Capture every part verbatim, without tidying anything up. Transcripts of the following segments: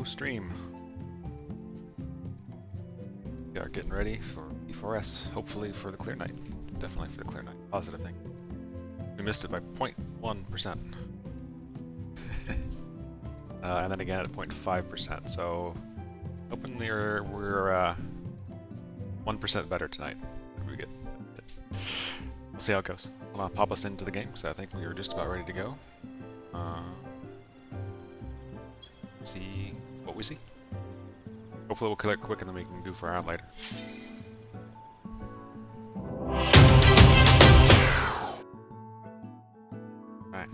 stream. We are getting ready for P four S, hopefully for the clear night. Definitely for the clear night. Positive thing. We missed it by zero point one percent. uh, and then again at zero point five percent, so hoping we're, we're uh, one percent better tonight. That'd be good. We'll see how it goes. I'll pop us into the game, because I think we were just about ready to go. Uh, see what we see. Hopefully we'll kill it quick and then we can goof around later. Alright.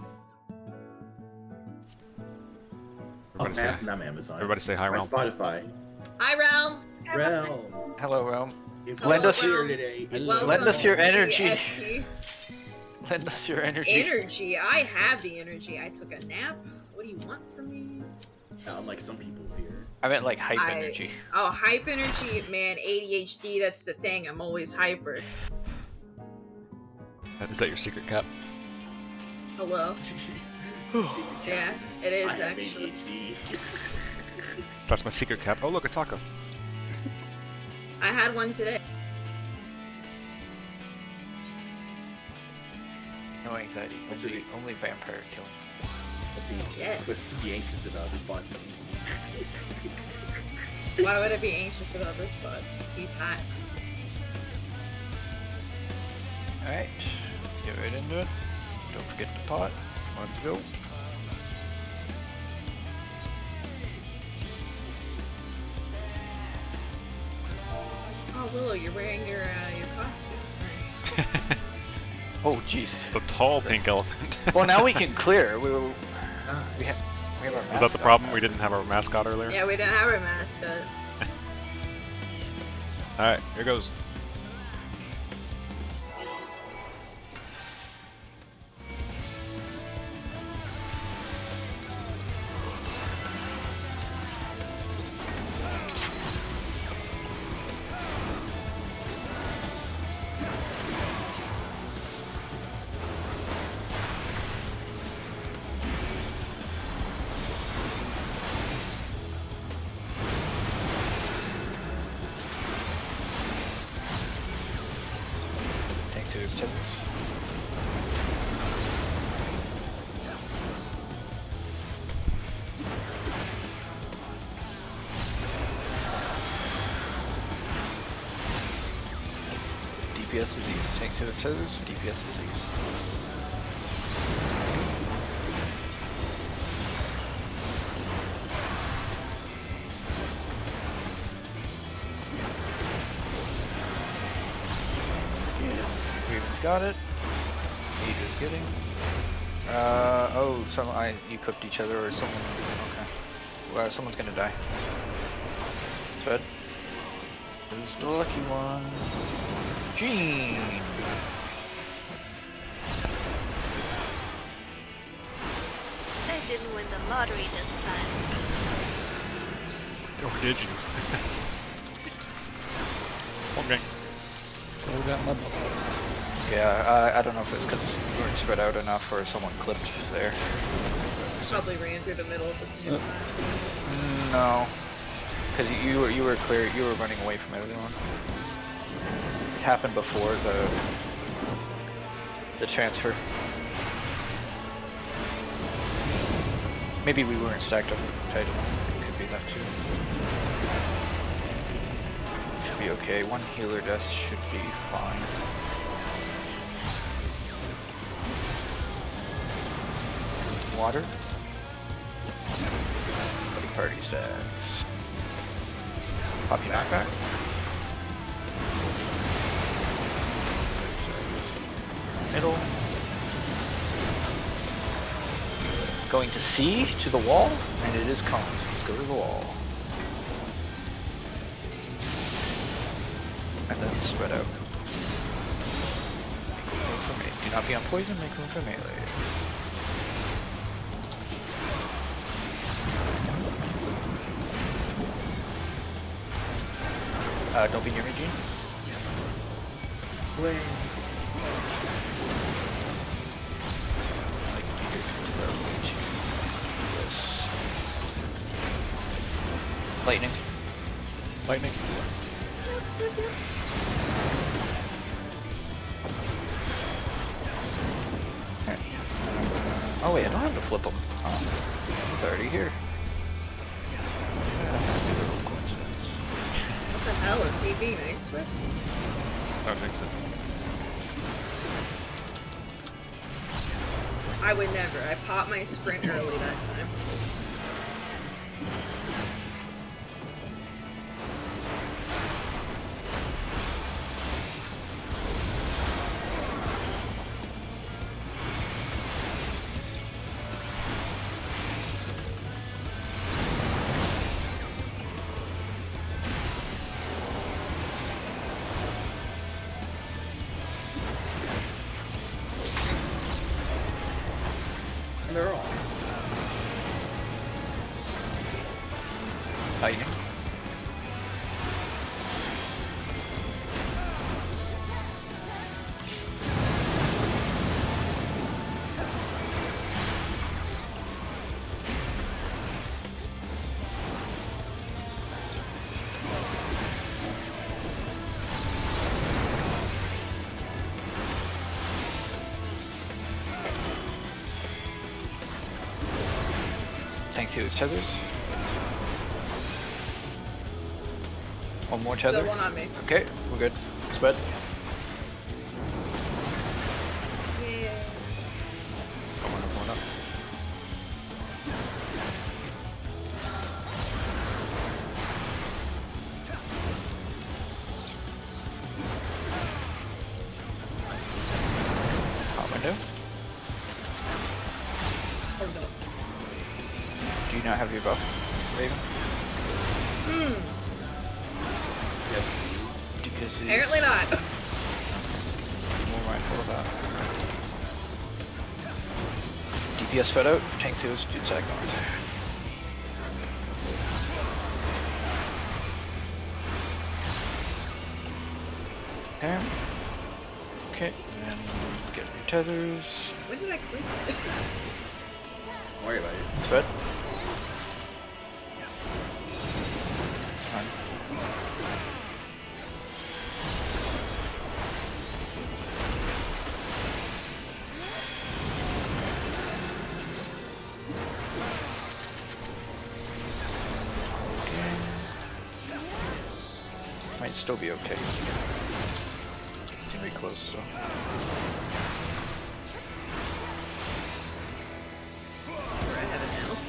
Everybody, oh, say, I'm, I'm Amazon. everybody say hi, My Realm. Spotify. Hi, Realm. Realm. Hello, Realm. Hello, Lend us here your today. lend us your energy. F C. Lend us your energy. Energy. I have the energy. I took a nap. What do you want from me? Unlike some people here. I meant like hype I, energy. Oh, hype energy, man. A D H D. That's the thing. I'm always hyper. Is that your secret cap? Hello. Yeah, it is I actually. A D H D. That's my secret cap. Oh, look, a taco. I had one today. No anxiety. That's Only, it. only vampire killing. Yes. What's to be anxious about this boss? Why would I be anxious about this boss? He's hot. Alright, let's get right into it. Don't forget the pot. Let's go. Oh, Willow, you're wearing your uh, your costume. Nice. Oh, jeez. It's a tall pink elephant. Well, now we can clear. We were. Ah, We have. We have our Was that the mascot problem? now. We didn't have our mascot earlier? Yeah, we didn't have our mascot. Alright, here goes. Thanks to his timbers. D P S disease. Thanks to his tethers, D P S disease. Raven's got it. He is getting. Uh oh, some I you cooked each other or someone. Okay. Well, someone's gonna die. Fed. Who's the lucky one? Gene. I didn't win the lottery this time. Oh, did you? Okay. Still got my Yeah, uh, I don't know if it's because we weren't spread out enough or someone clipped there. Probably ran through the middle of the same time. No, because you were you were clear. You were running away from everyone. It happened before the the transfer. Maybe we weren't stacked up tight enough. It could be that too. Should be okay. One healer death should be fine. Water. Buddy party stats. Poppy knockback. Middle. Going to C to the wall, and it is cones. Let's go to the wall. And then spread out. Make room for me. Do not be on poison, make room for melee. Uh, don't be near me, Gene. Wait. Like, you do this. Lightning. Lightning. Okay. Oh wait, I don't have to flip them. Oh, it's already here. What the hell? Is he being nice to us? I don't think so. I would never. I popped my sprint early that time. They're all. Lightning. Thanks to his tethers. One more tether. Still one on me. Okay, we're good. Spread. Yeah. Come on up, come on up. Hot window. Oh no. Do you not have your buff, Raven? Hmm. Yep. D P S is Apparently not. more mindful of that. D P S fed out, tank seals, dude sag north. Okay. Okay, and get your tethers. When did I click it? Don't worry about it. Spread. Fine. Might still be okay. Pretty close, so. I have it now.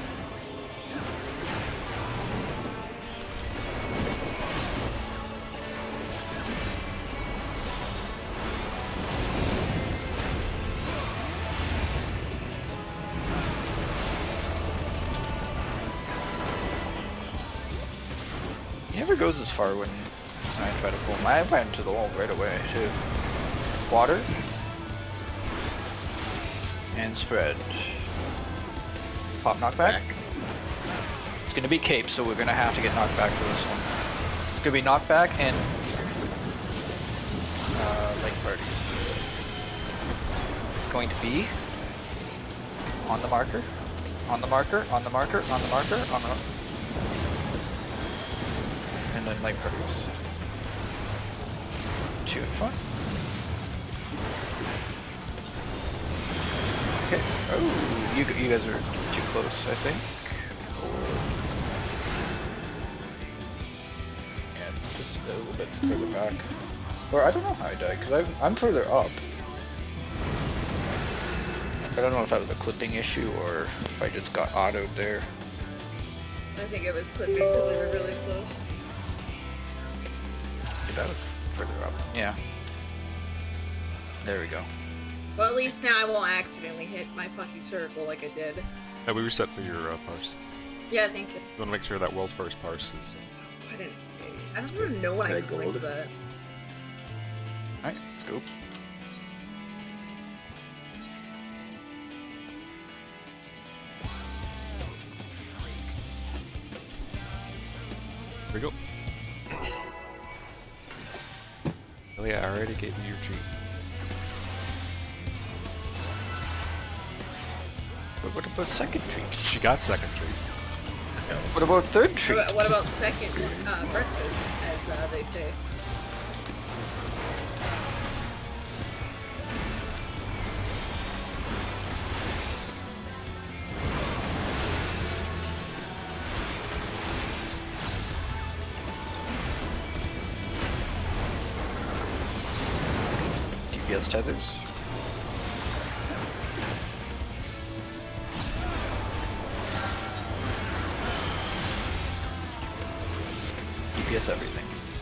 He never goes as far when I try to pull him. I went into the wall right away, too. Water. And spread. Pop knockback. It's gonna be cape, so we're gonna have to get knocked back for this one. It's gonna be knockback and uh, like parties. Going to be on the marker, on the marker, on the marker, on the marker, on the and then light parties. Two in front. Okay. Oh, you you guys are too close, I think. And just a little bit further back. Or I don't know how I died, because I'm, I'm further up. I don't know if that was a clipping issue or if I just got autoed there. I think it was clipping because they were really close. Yeah, that was further up. Yeah. There we go. Well, at least now I won't accidentally hit my fucking circle like I did. Yeah, we reset for your uh, parse. Yeah, thank you. You want to make sure that world first parse is. Uh, I didn't. I don't even know when I Is that clicked gold? that. Alright, let's go. Here we go. Oh yeah, I already gave you your treat. But what about second treat? She got second treat. What about third What treat? about, what about second uh, breakfast, as uh, they say? D P S tethers. D P S everything.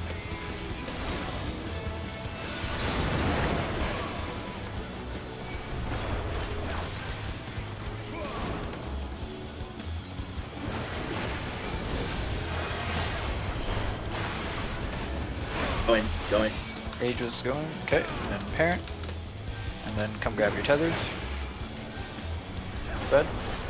Going, going. Age is going, okay, and then parent. And then come grab your tethers. Bed.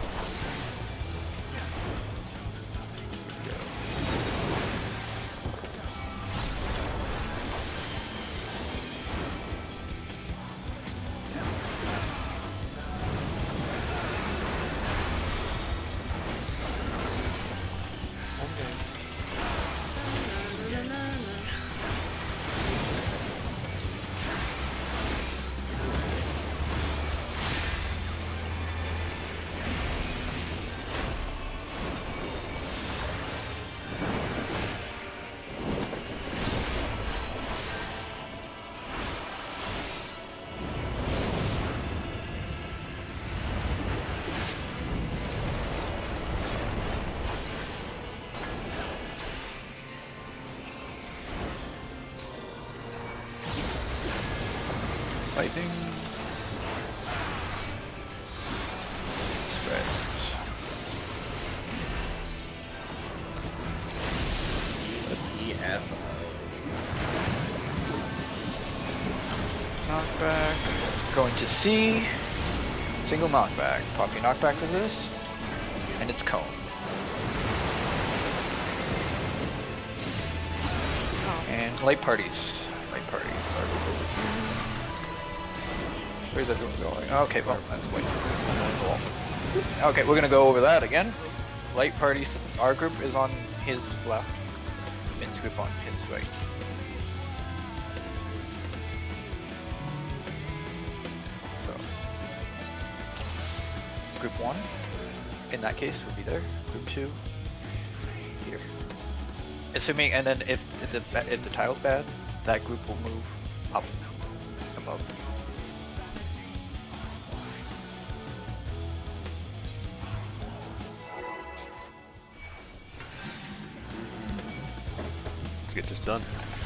Lightning. Spread. E F Knockback. Going to C. Single knockback. Pop your knockback for this. And it's cone. And light parties. Light parties are over here. Where's everyone going? Okay, well, that's wait. Okay, we're gonna go over that again. Light parties. Our group is on his left. Finn's group on his right. So, group one, in that case, would be there. Group two, here. Assuming, and then if the if the tile's bad, that group will move up above. Let's get this done.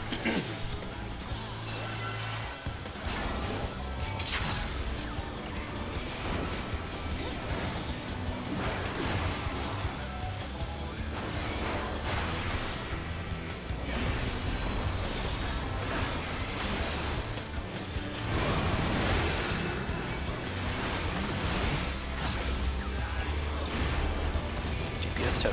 G P S tethers.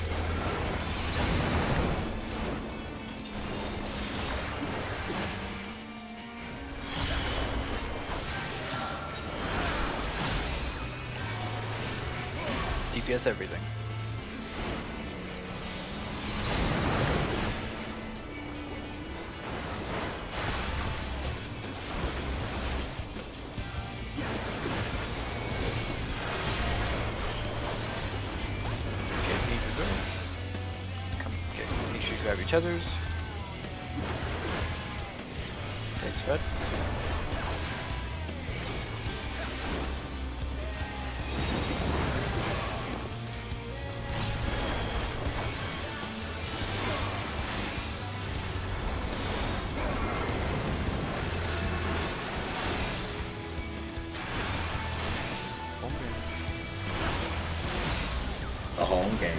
D P S everything. Okay, need to go. Come, okay, make sure you grab your tethers. Thanks, bud. the home game.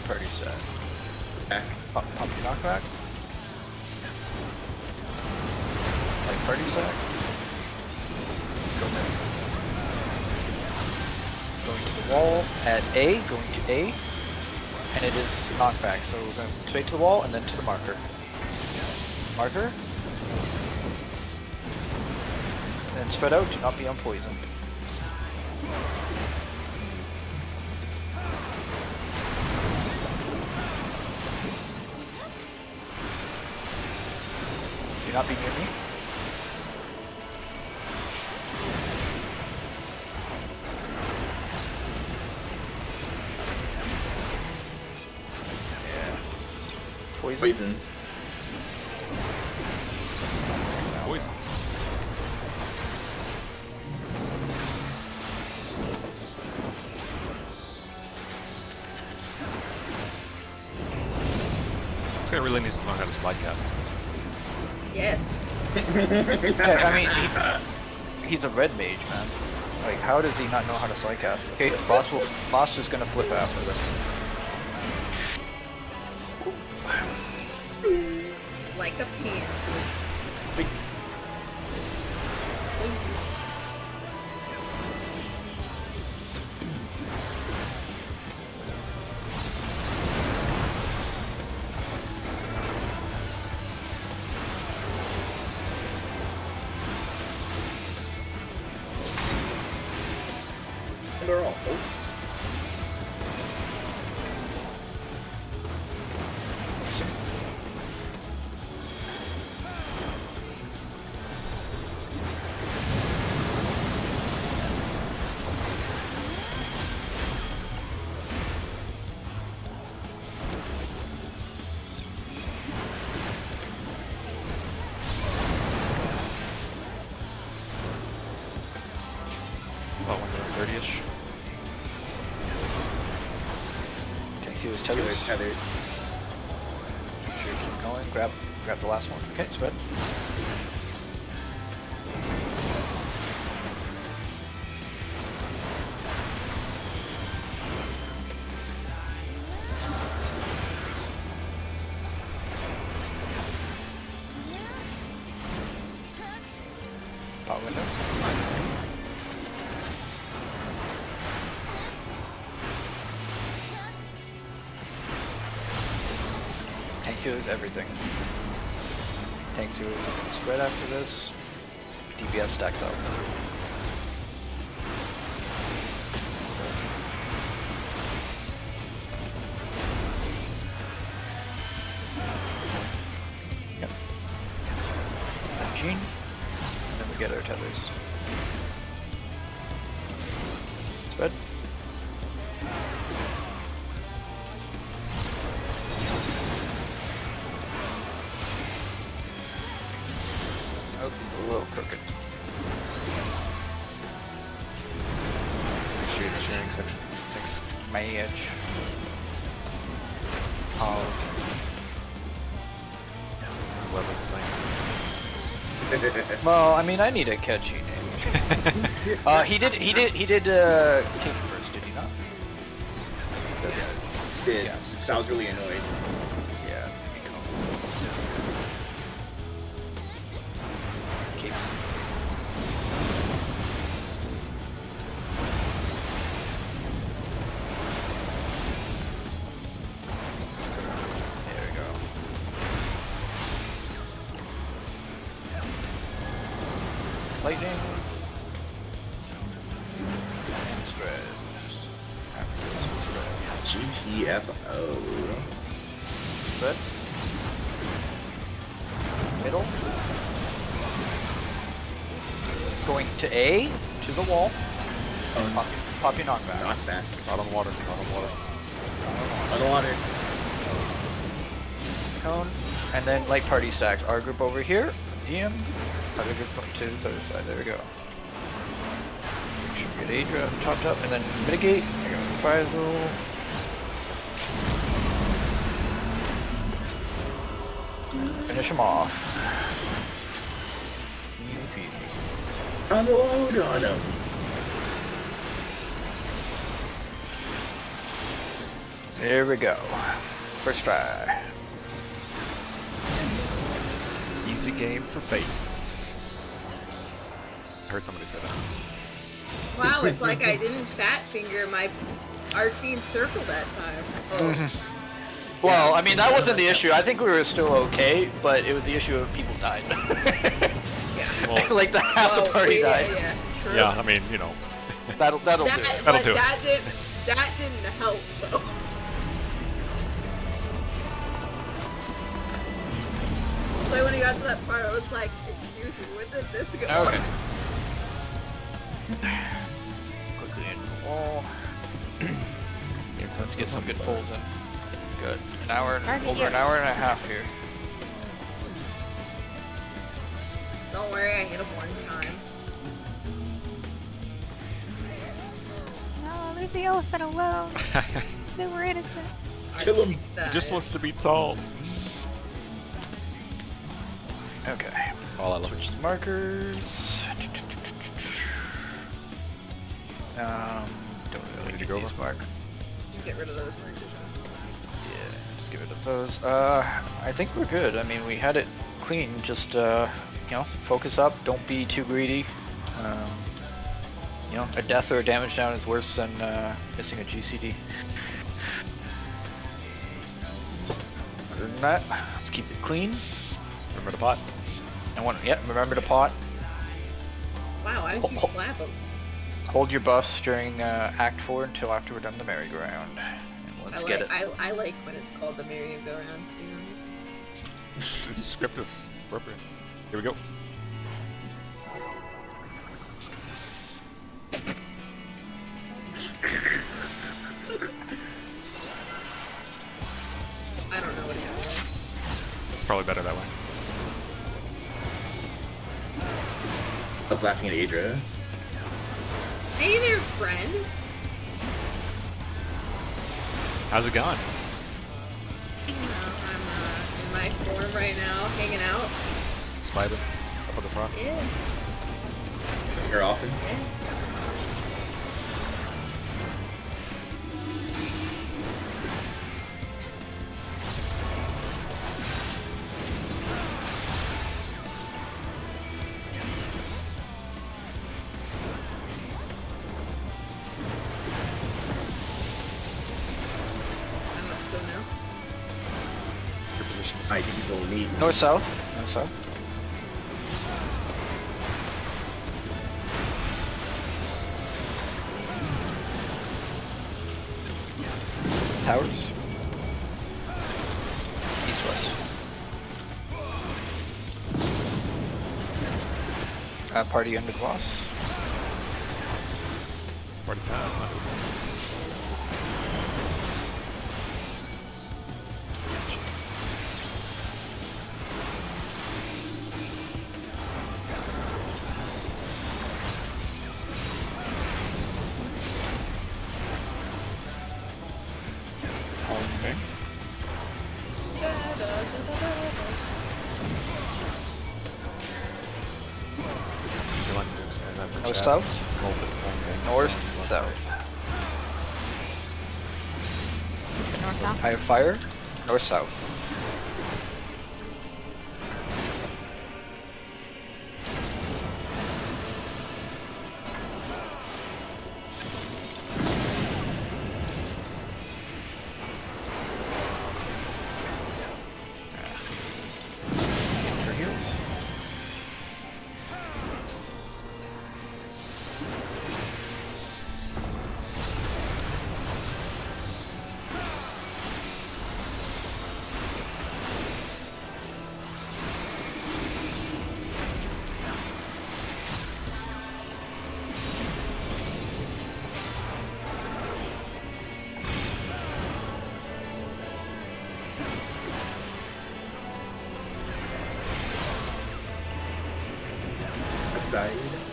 party set. Back. Pop, pop your knockback. Light party set. Go there. Going to the wall at A, going to A, and it is knockback. So we're going straight to the wall and then to the marker. Marker. And then spread out, do not be unpoisoned. Do not be near me. Poison. Poison. Poison. This guy really needs to learn how to slide cast. Yes. Yeah, I mean, he, he's a red mage, man. Like, how does he not know how to slide cast? Okay, boss will, boss is gonna flip after this. Like a pan. And they're all folks. About one thirty-ish. Okay, see those tethers? There's tethers. Make sure you keep going. Grab, grab the last one. Okay, spread. Pot window. Tank two is everything. Tank two spread after this. D P S stacks up. Yep. Gene. And then we get our tethers. Spread. Oh, a little crooked. Appreciate the sharing section. Thanks. Mage. Oh, Love this thing. well, I mean, I need a catchy name. uh, he did, he did, he did, uh, King first, did he not? This, Did. Yes. So I was really annoyed. yeah, maybe call Keeps. There we go. Lightning. And spread. After this, spread. G T F O. Spread. Middle. Going to A, to the wall. Pop, pop your knockback. Not back. Not on water, not on water. On the water. Cone. And then light party stacks. Our group over here. Ian. Other group to the other side. There we go. Make sure we get Adra topped up. And then mitigate. I got Faisal. Finish him off. Easy peasy. Unload on him. Here we go. First try. Easy game for Fates. I heard somebody say that once. Wow, it's like I didn't fat finger my arcane circle that time. Oh. Well, I mean, that wasn't the issue. I think we were still okay, but it was the issue of people died. Yeah. Well, like the half Well, the party yeah, died. Yeah, true. yeah, I mean, you know. That'll that'll that, do it. but That'll do it. that didn't that didn't help though. Like when he got to that part, I was like, "Excuse me, where did this go?" Okay. Quickly into the wall. Let's get some good pulls in. Good. An hour, and, over an hour and a half here. Don't worry, I hit him one time. No, leave the elephant alone. They were innocent. Kill him. He just wants to be tall. Okay. All I love. Switch the markers. Um, don't really Ready to need go these over? mark. Get rid of those markers. Yeah, just get rid of those. Uh, I think we're good. I mean, we had it clean. Just uh, you know, focus up. Don't be too greedy. Um, you know, a death or a damage down is worse than uh, missing a G C D. Other than that, let's keep it clean. Remember the pot? And one, yeah, remember to pot. Wow, why did you Oh. slap him? Hold your buffs during uh, Act four until after we're done the merry-go-round. And let's I get like, it. I, I like when it's called the merry-go-round, to be honest. It's descriptive. Appropriate. Here we go. I don't know what he's doing. It's probably better that way. I was laughing at Adria. Hey there, friend. How's it going? You know, I'm uh, in my form right now, hanging out. Spider? Up on the front? Yeah. Here often. Yeah. I must go now. Your position is I think you don't need. North south. North south. Towers. East west. Uh, party under the boss. It's party time. Okay. Do you want to expand that for North chat? south. Roll with the whole thing. North Less south. North south. I have fire. North south. For heals. Outside.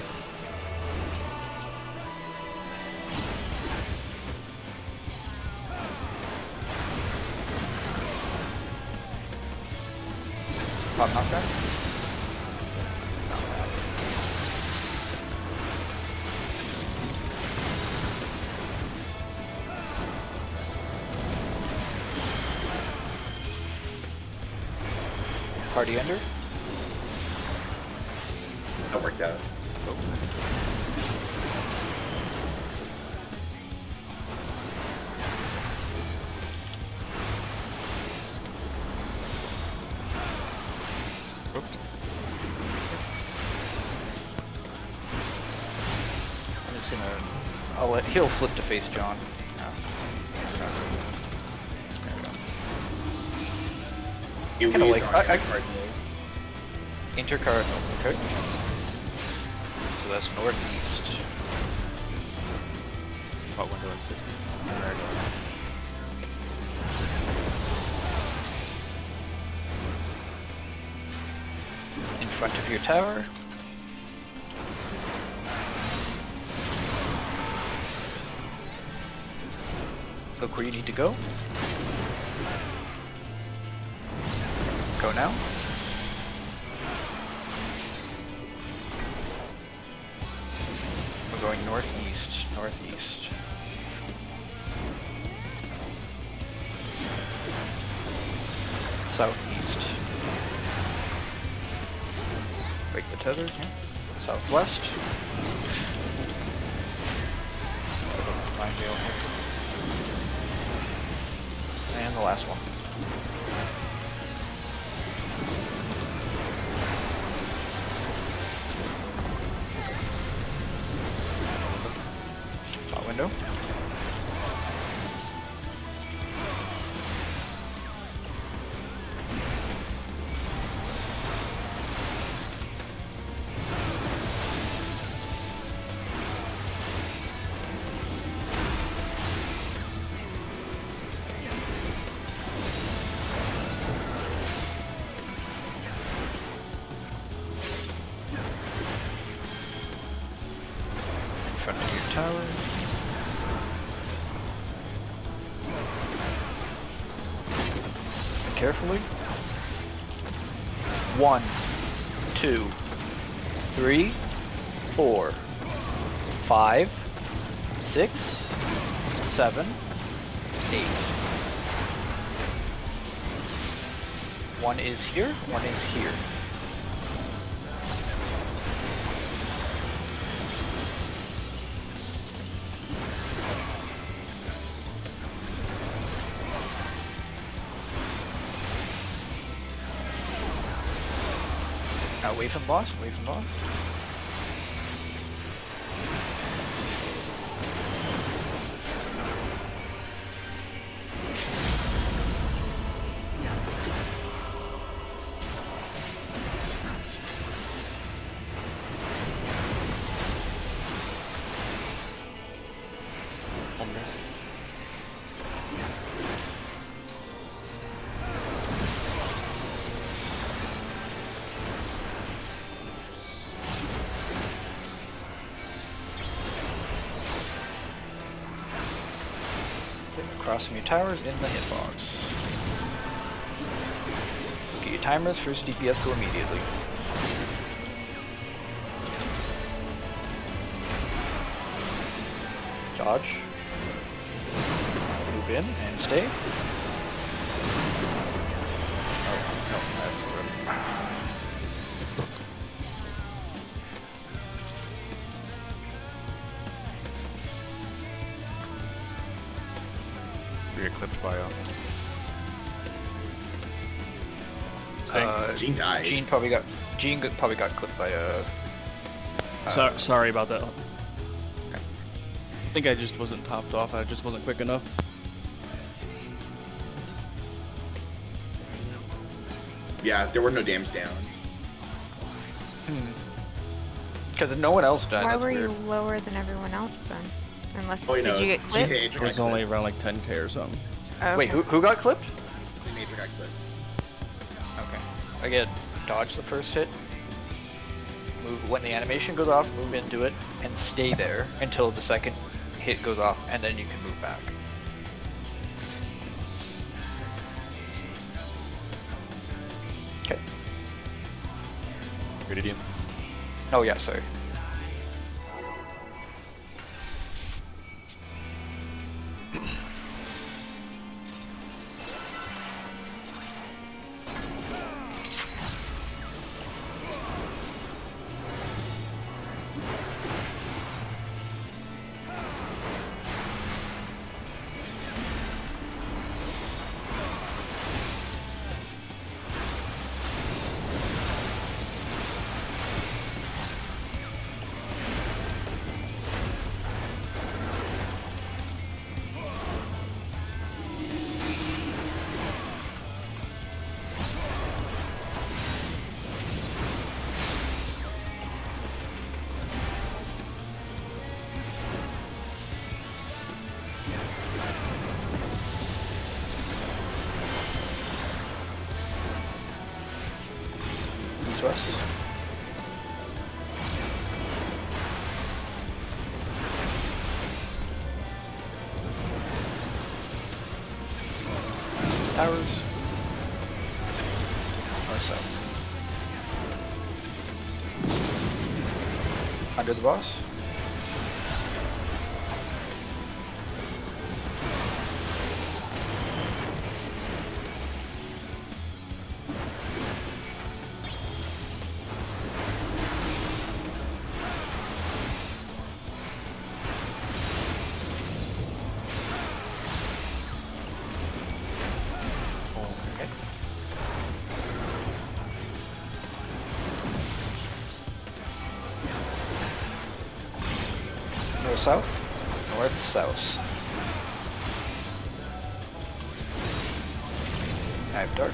Pop knockback. Party ender. That worked out. Oh. Whooped. I'm just gonna. I'll let. He'll flip to face John. No. There we go. You Kinda use like- our I- I- card moves. Intercardinals, okay. So that's northeast. Pot window in sixty. Alright. In front of your tower. Look where you need to go. Go now. We're going northeast, northeast. Southeast. Break the tether, yeah. Southwest. Mine deal here. And the last one. Top window. In front of your tower. Listen carefully. One, two, three, four, five, six, seven, eight. One is here, one is here. Now wait from boss, wait from boss. Across from your towers in the hitbox. Get your timers, first D P S go immediately. Dodge. Move in and stay. Oh, no, that's a rip. We get clipped by uh, Sting. Uh, Gene died. Gene probably got Gene got, probably got clipped by a. Uh, So, sorry about that. I think I just wasn't topped off. I just wasn't quick enough. Yeah, there were no damage downs. Because no one else died. Why That's were weird. you lower than everyone else then? Unless Oh, you did know, you get Gene clipped? Major It got was only clipped. around like ten K or something. Oh, Wait, okay. who who got clipped? Gene Major got clipped. Okay. Again, dodge the first hit. Move when the animation goes off, move into it, and stay there until the second hit goes off, and then you can move back. Okay. Iridium. Oh yeah, sorry. west. Towers. North south. Under the boss. Okay. North south, north south. I have dark.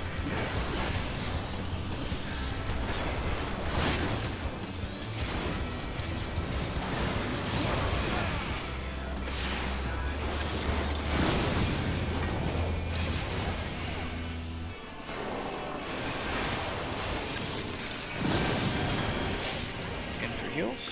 In for heals.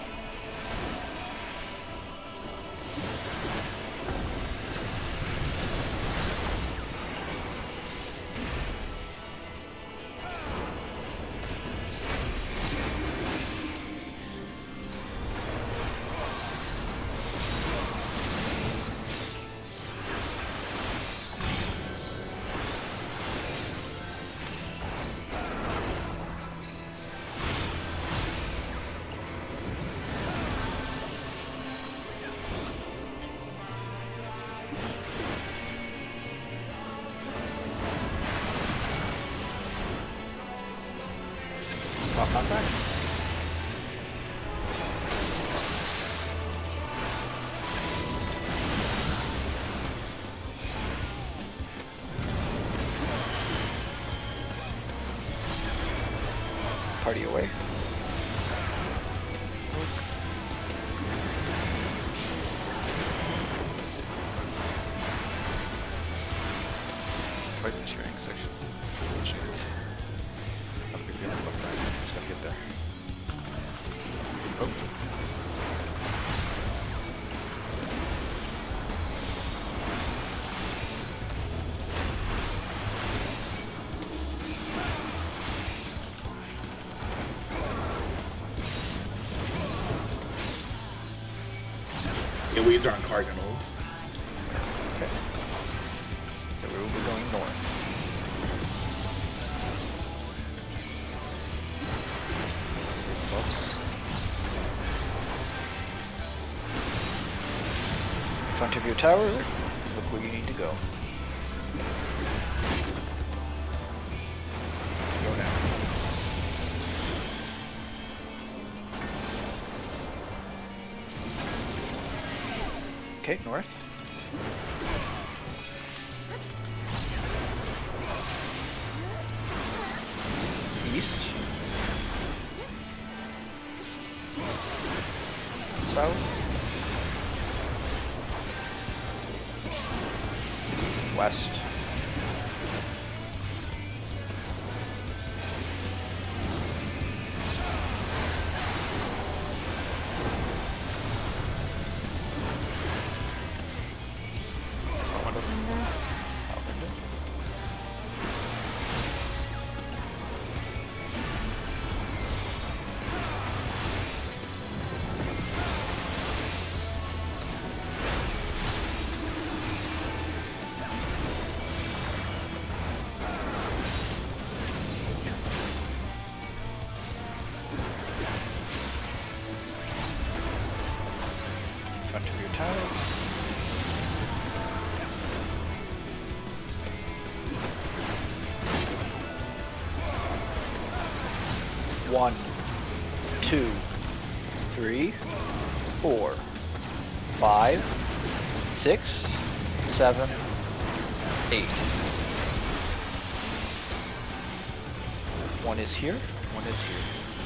Pop knockback. Party away. Quite the sharing sections. Shit. Not a big deal. Looks nice. Just gotta get there. Oh. Yeah, weeds are on Cardinals. Okay. So we will be going north. See the buffs. In front of your tower, look where you need to go. Go now. Okay, north. East. South. West. Front of your towers. One, two, three, four, five, six, seven, eight. One is here, one is here.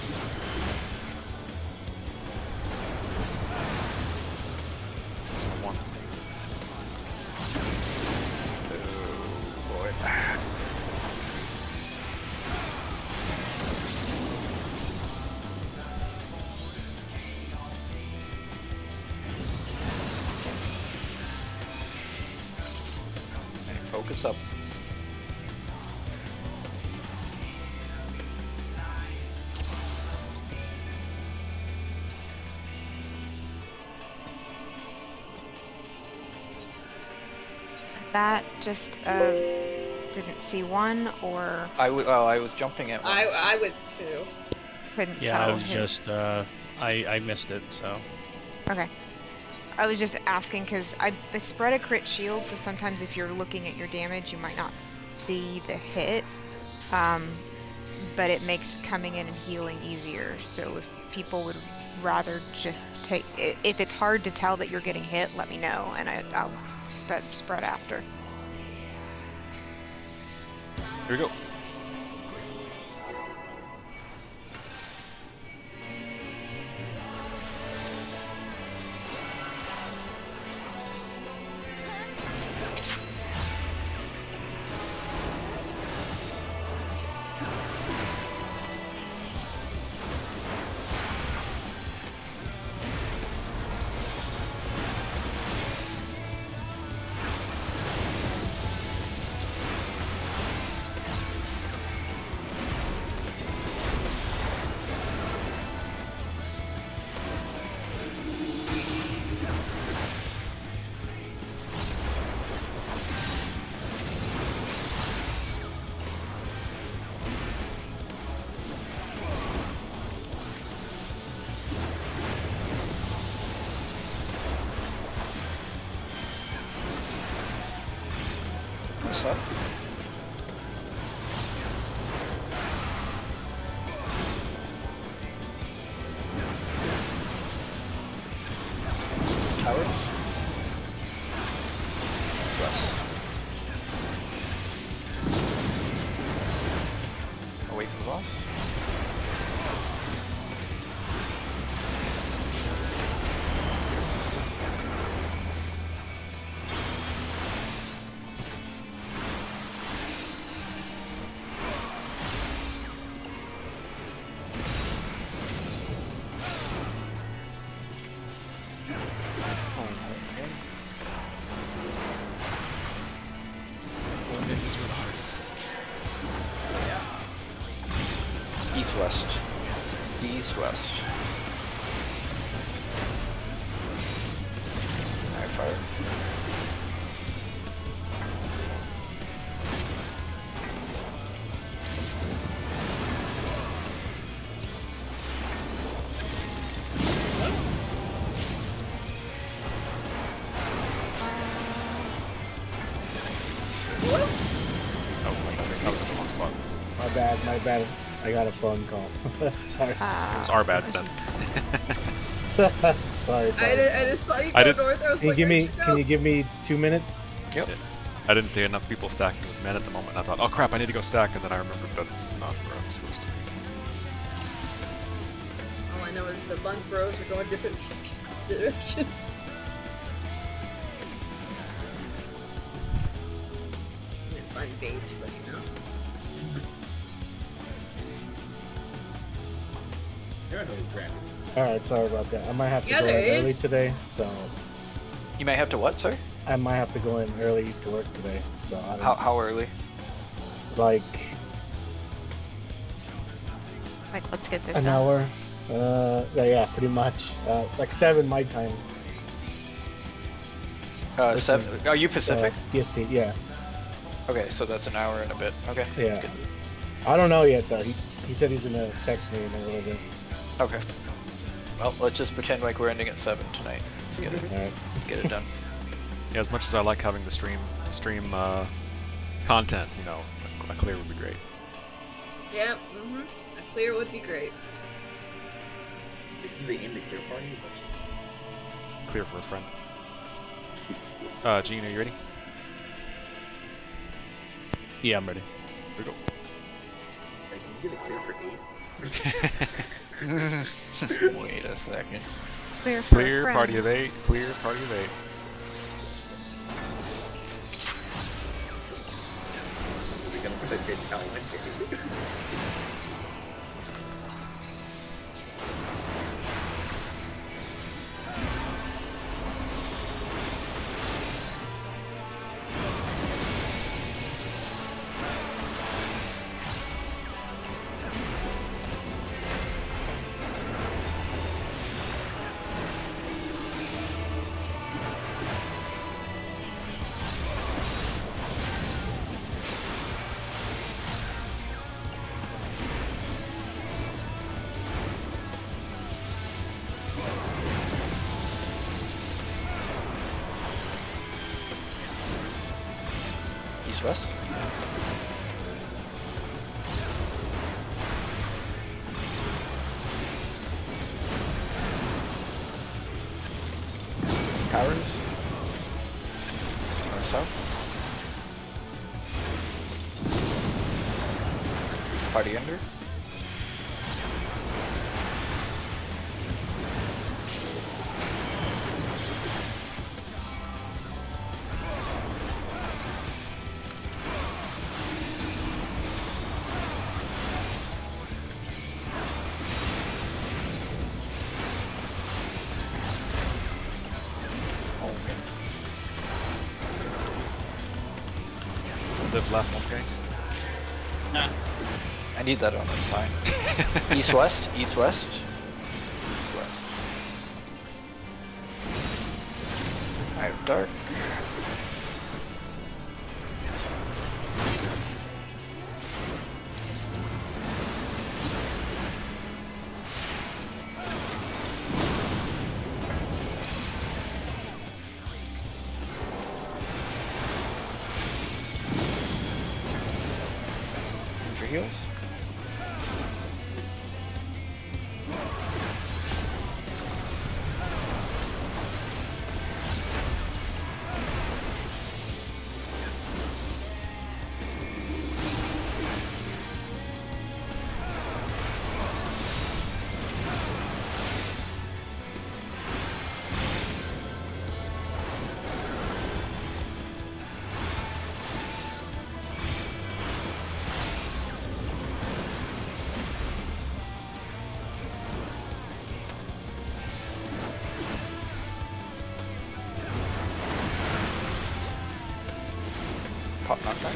So one. Oh boy. focus up. That just uh, didn't see one or I w oh, I was jumping at once. I I was two. couldn't Yeah, tell. I was who- just, uh, I, I missed it, so. Okay. I was just asking because I, I spread a crit shield, so sometimes if you're looking at your damage, you might not see the hit. Um, but it makes coming in and healing easier. So if people would rather just take, i- if it's hard to tell that you're getting hit, let me know, and I, I'll spread spread after. Here we go. What's that? Towers? West. Away from the boss. Going in is where the heart is. East west. East west. Alright, fire. Oh, wait, I think that was in the wrong spot. My bad, my bad. I got a phone call. Sorry. Uh, It was our bad then. sorry, I, sorry. did, I just saw you go I did- north. I was Can you like, give where'd me you go? can you give me two minutes? Yep. I didn't see enough people stacking with men at the moment. I thought, oh crap, I need to go stack, and then I remembered that's not where I'm supposed to be. All I know is the bunk bros are going different directions. I didn't find Beige, but you know. There are no graphics. All right, sorry about that. I might have to Yeah, go in there early is. today, so You may have to what, sir? I might have to go in early to work today. So I don't How, how early? like like, let's get this an done. hour. Uh, yeah, yeah, pretty much. Uh, like seven my time. Uh, Which seven. is, Are you Pacific? Uh, P S T, yeah, Okay, so that's an hour and a bit. Okay. that's yeah. good. I don't know yet though. He he said he's gonna text me in a little bit. Okay. Well, let's just pretend like we're ending at seven tonight. Let's get it, All right. let's get it done. Yeah, as much as I like having the stream stream uh, content, you know, a, a clear would be great. Yep, mm-hmm. A clear would be great. This is the end of clear party. Clear for a friend. Uh, Gene, are you ready? Yeah, I'm ready. Here we go. Like, can you get a clear for eight? Wait a second. Clear for Clear, a friend. party of eight. Clear, party of eight. We're gonna put a good talent here. west. Towers. North south. Party under. Live left, okay. I need that on the sign. East west, east west, east west. I have dark. For heals. Pop knockback.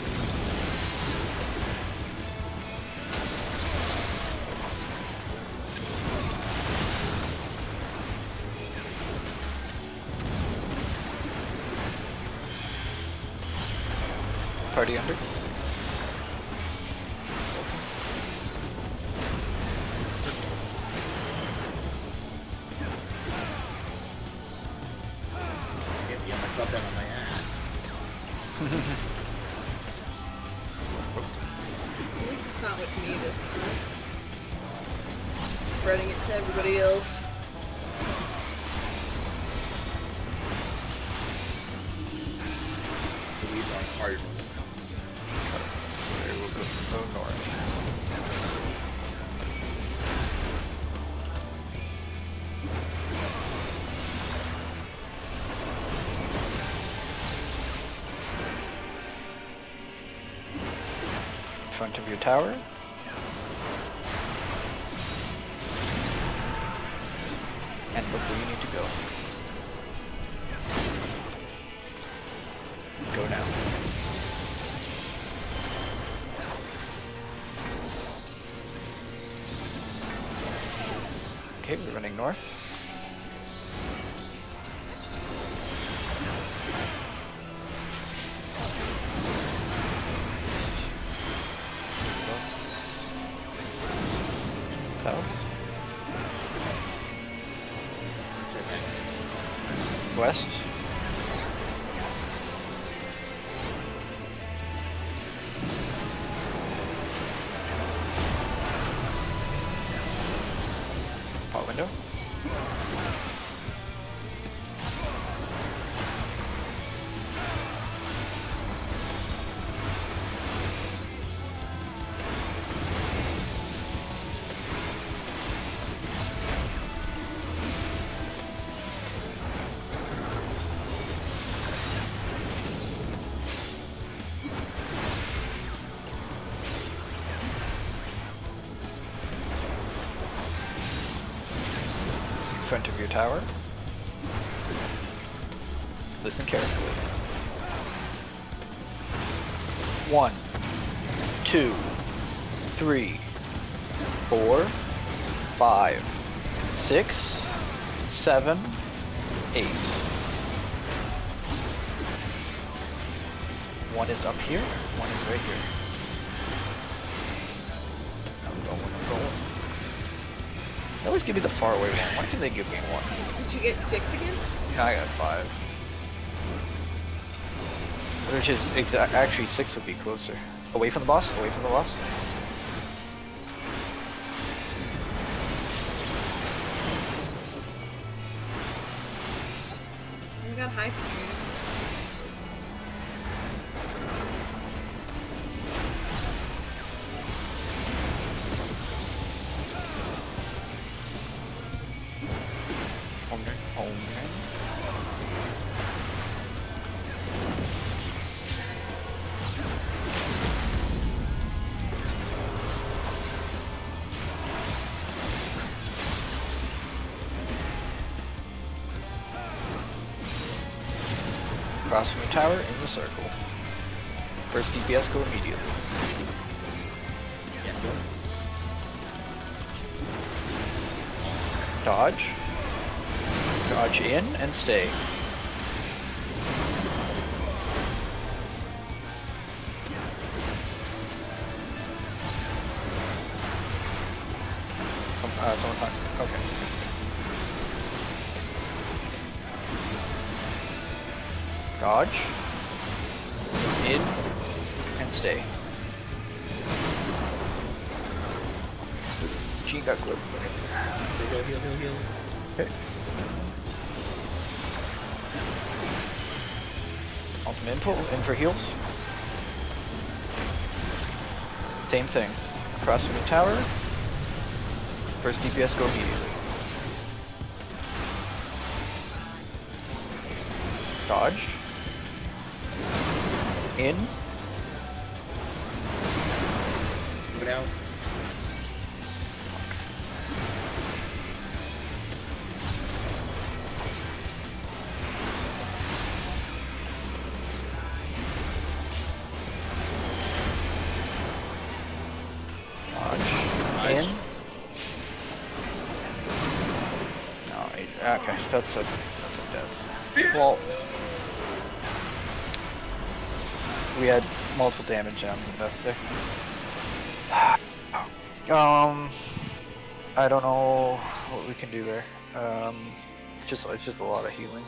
Party under. Can't be on my club down on my ass. At least it's not with me this time. Spreading it to everybody else. These are hard ones. So we'll go, go north. Front of your tower. And look where you need to go. Go now. Okay, we're running north. South. West. Pot window. Front of your tower. Listen carefully. One, two, three, four, five, six, seven, eight. One is up here, one is right here. I'm going, I'm going. They always give me the far away one. Why can't they give me one? Did you get six again? Yeah, I got five. Which is exa actually six would be closer. Away from the boss. Away from the boss. We got high finger. Okay. Okay. Cross from the tower in the circle. First D P S go immediately. Dodge. Dodge in and stay. Some, uh, someone time. Okay. Dodge. In and stay. Gene got clipped. Heal, heal, heal, heal. Okay. Ultimate impulse, in for heals. Same thing. Across from the tower. First D P S go immediately. Dodge. In. Move it out. In. No, it, okay, that's a that's a death. Well, we had multiple damage on the best there. Um, I don't know what we can do there. Um, it's just it's just a lot of healing.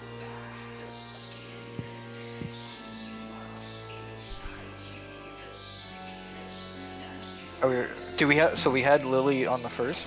Are we, do we have, so we had Lily on the first?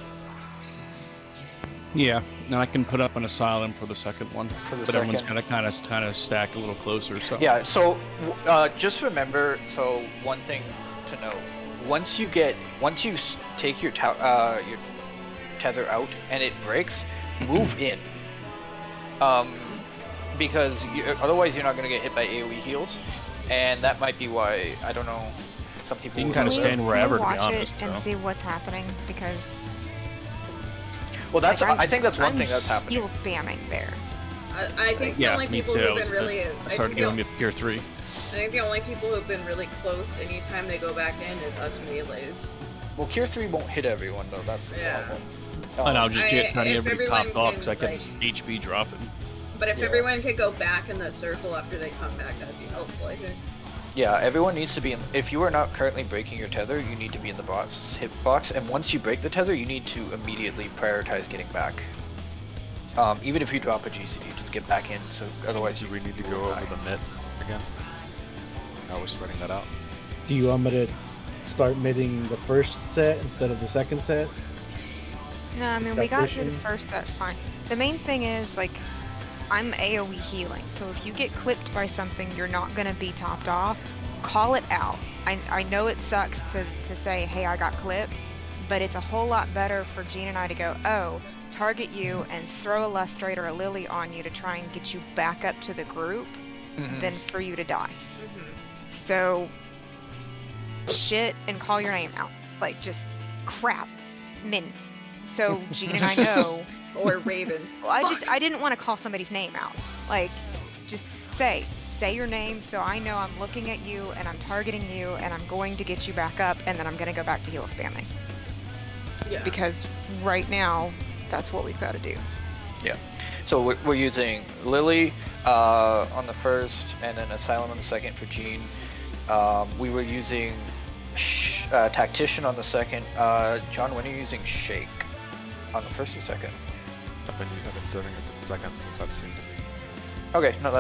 Yeah, and I can put up an asylum for the second one. For the but everyone's second. gonna kind of kind of stack a little closer. So Yeah, so uh, just remember, so one thing to note, once you get, once you s- take your, tow- uh, your tether out and it breaks, move in. Um, because you, otherwise you're not going to get hit by AoE heals, and that might be why, I don't know, some people... You can will kinda do that. stand wherever, to be watch honest, it and so. see what's happening because. Well, that's, like, I'm- I think that's one I'm thing that's happening. Heal spamming there. I, I think the yeah, only me people too. I, who've was, been really, I I started think, going the, with tier three. I think the only people who've been really close anytime they go back in is us melees. Well, Tier three won't hit everyone though, that's the Yeah. problem. I know, Um, just I- get trying to if get everybody everyone topped off can, because I kept like- this H P dropping. But if Yeah. everyone could go back in the circle after they come back, that'd be helpful, I think. Yeah, everyone needs to be in, if you are not currently breaking your tether, you need to be in the boss hitbox, and once you break the tether, you need to immediately prioritize getting back. Um, even if you drop a G C D, just get back in, so otherwise Do you we need to you go will over die. the mid again? How we're spreading that out? Do you want me to start midding the first set instead of the second set? No, I mean we got through the Tactician? first set fine. The main thing is like I'm AoE healing, so if you get clipped by something, you're not gonna be topped off. Call it out. I I know it sucks to to say, hey, I got clipped, but it's a whole lot better for Gene and I to go, oh, target you and throw a Lustrate or a Lily on you to try and get you back up to the group, Mhm. than for you to die. Mm-hmm. So shit and call your name out. Like just crap. Min. So Gene and I know. Or Raven. Well, I just I didn't want to call somebody's name out. Like just say say your name so I know I'm looking at you and I'm targeting you and I'm going to get you back up and then I'm going to go back to heal spamming. Yeah. Because right now that's what we've got to do. Yeah. So we're, we're using Lily uh, on the first, and then Asylum on the second for Gene. Um, we were using sh uh, Tactician on the second. Uh, John, when are you using Shake? On the first or second? I've been, I've been serving it for the second since that seemed to be. Okay, no, that's good.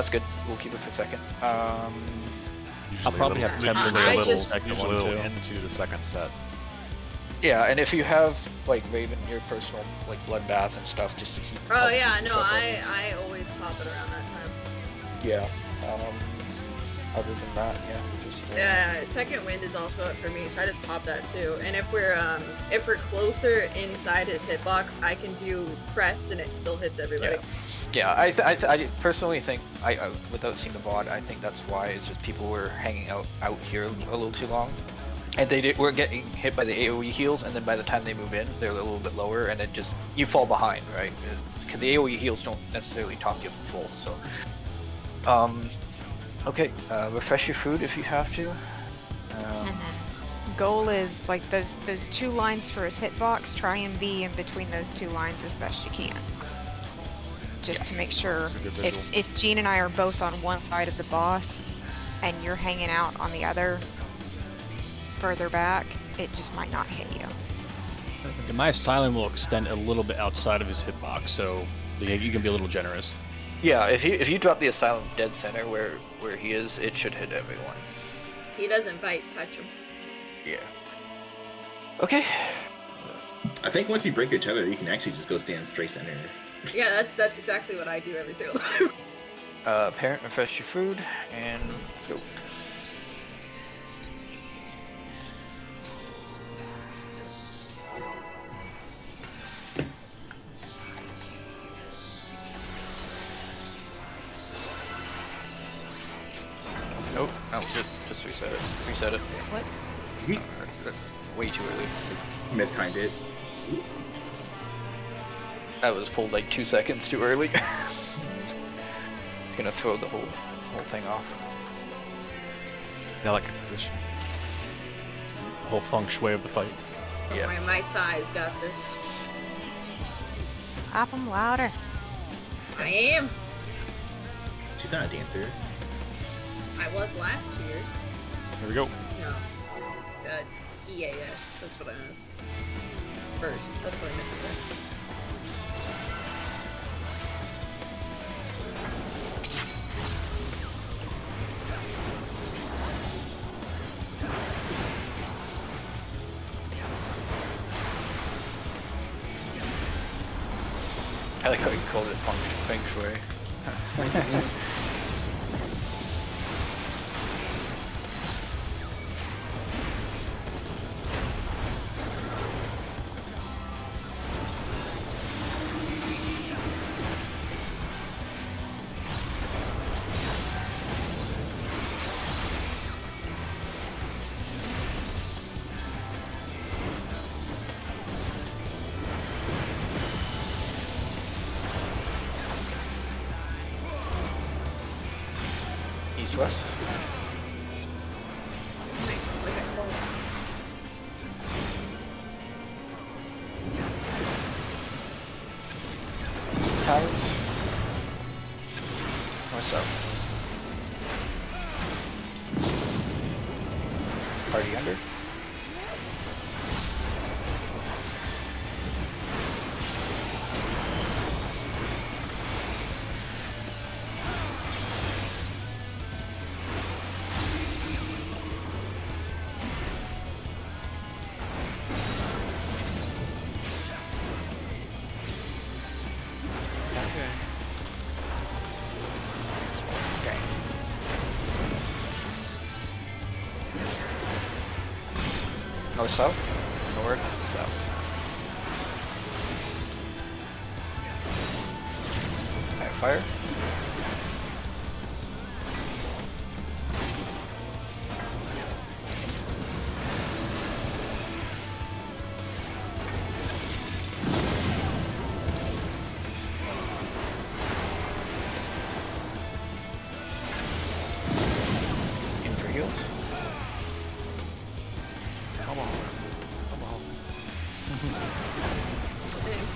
we'll keep it for second. Um, Usually probably a have little, Temper usually I a little, just- usually a Second little one, too. into the second set. yeah, and if you have like Raven, your personal like bloodbath and stuff, just to keep. Oh help yeah, keep no, up on I it. I always pop it around that time. Yeah. Um, other than that, yeah, just. Uh, Yeah, second wind is also up for me, so I just pop that too. And if we're um if we're closer inside his hitbox, I can do press and it still hits everybody. Yeah. Yeah, I, th I, th I personally think, I, I without seeing the V O D, I think that's why it's just people were hanging out out here a little too long, and they did, were getting hit by the AoE heals, and then by the time they move in, they're a little bit lower, and it just you fall behind, right? Because the AoE heals don't necessarily top you full. So, um, okay, uh, refresh your food if you have to. Um, And then goal is like those those two lines for his hitbox. Try and be in between those two lines as best you can. Just to make sure That's a good visual. if if Gene and I are both on one side of the boss and you're hanging out on the other further back, it just might not hit you. And my asylum will extend a little bit outside of his hitbox, so you you can be a little generous. yeah, if you if you drop the asylum dead center where where he is, it should hit everyone. He doesn't bite, touch him. Yeah. Okay. I think once you break your tether, you can actually just go stand straight center. Yeah, that's that's exactly what I do every single time. Uh, parent, refresh your food, and let's go. Nope, no, just, just reset it. Reset it. What? Uh, way too early. Myth kind it. That was pulled like two seconds too early. It's gonna throw the whole whole thing off. Delicate position. The whole feng shui of the fight. Don't Yeah. worry, my thighs got this. Pop 'em louder. I am. She's not a dancer. I was last year. Here we go. No. Uh, E A S. That's what I was. First. That's what I meant to say. I like how you called it feng, feng shui. East west. Nice. It's like a hole. Towers. North south. Party under. Okay. Okay. North south. North south. Alright, fire. In for heals. Come on. Come on. Same.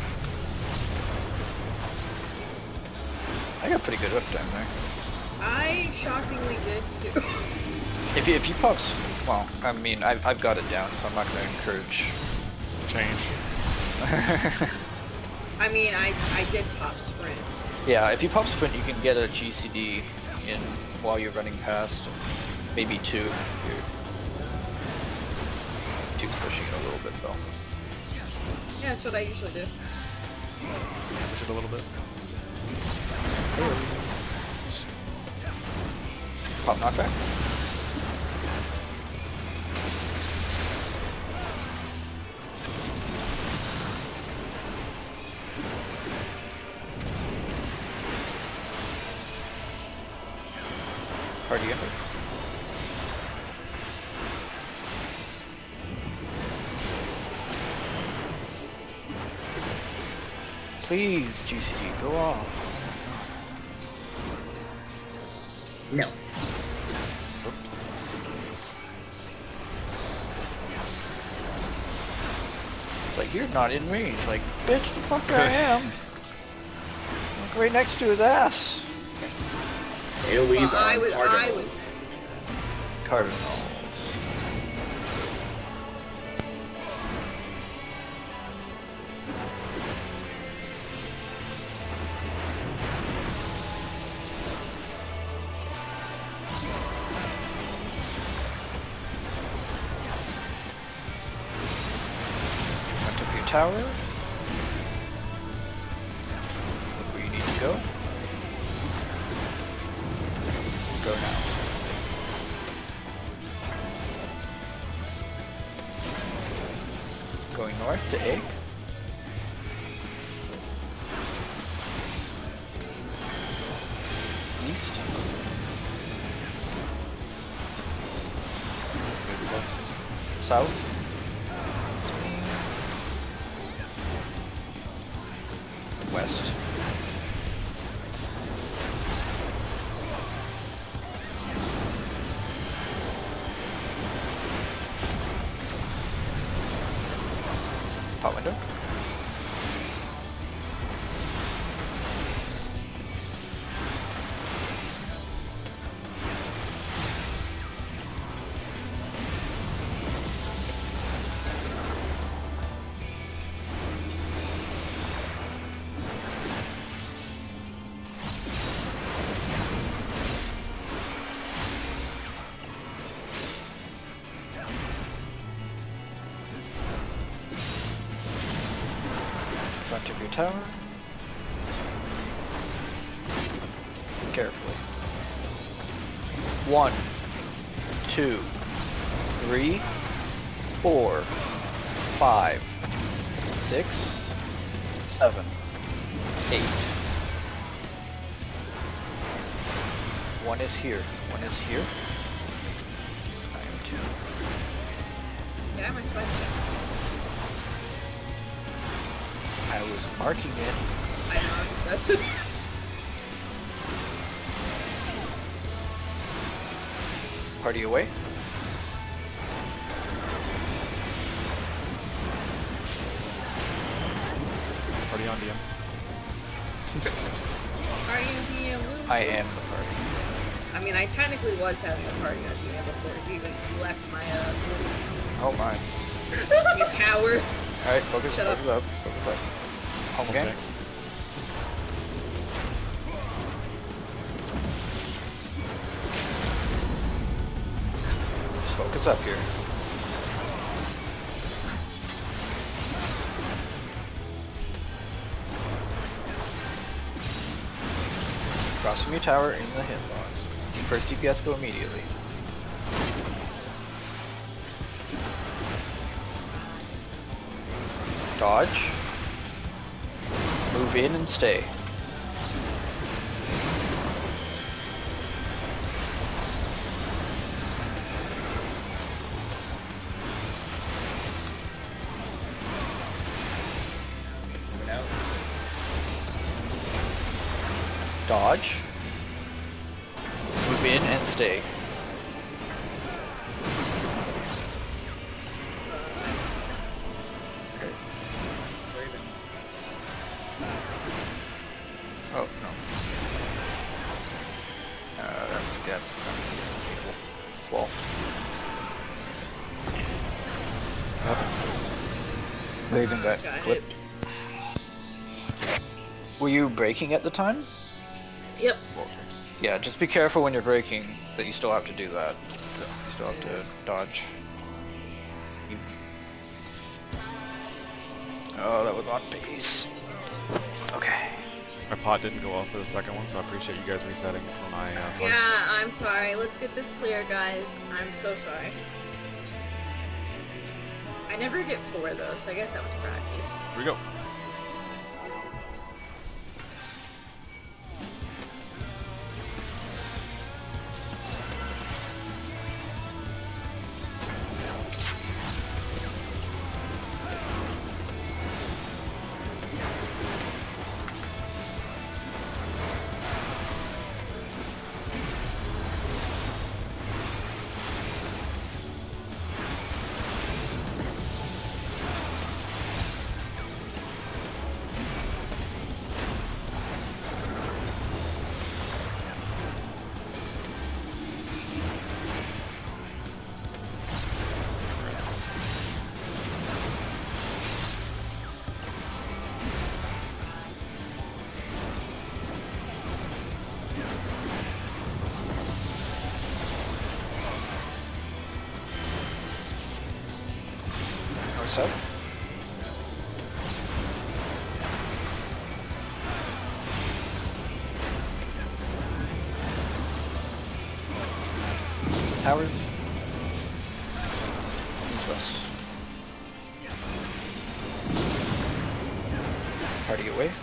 I got pretty good uptime there. I shockingly did too. If you, if you pop, s- well, I mean, I've, I've got it down, so I'm not going to encourage. Change. I mean, I I did pop sprint. Yeah, if you pop sprint, you can get a G C D in while you're running past. Maybe two. You're, two's pushing it a little bit though. Yeah, that's what I usually do. Push it a little bit. Pop knockback. Party effort. Please, G C G, go off. No. It's like, you're not in range. Like, bitch, the fuck I am. Look right next to his ass. AoE's Well, I on was, I Cardinals. was. Cardinals. Front of your tower. Look where you need to go. Go now. Going north to A. East. Maybe close. South. West. Pot window. Front of your tower. Listen carefully. One, two, three, four, five, six, seven, eight. One is here. One is here. I am two. Yeah, my spider. I was marking it. I know, I was stressing. Party away. Party on D M. Party on D M, woo. I am the party. I mean, I technically was having a party on D M before you even left my, uh, Oh my. your tower. Alright, focus, Shut up. focus up. Focus up. Home Okay. game. Just focus up here. Cross from your tower in the hitbox. First D P S go immediately. Dodge. Move in and stay. Dodge. Move in and stay. Oh, no. Uh, that's gas. Wall. Raven got Got clipped. hit. Were you braking at the time? Yep. Yeah, just be careful when you're braking that you still have to do that. You still have to dodge. You... Oh, that was on base. Okay. My pot didn't go off for the second one, so I appreciate you guys resetting for my uh, parts. Yeah, I'm sorry. Let's get this clear, guys. I'm so sorry. I never get four though, so I guess that was practice. Here we go. So. Towers. East west. Try to get away.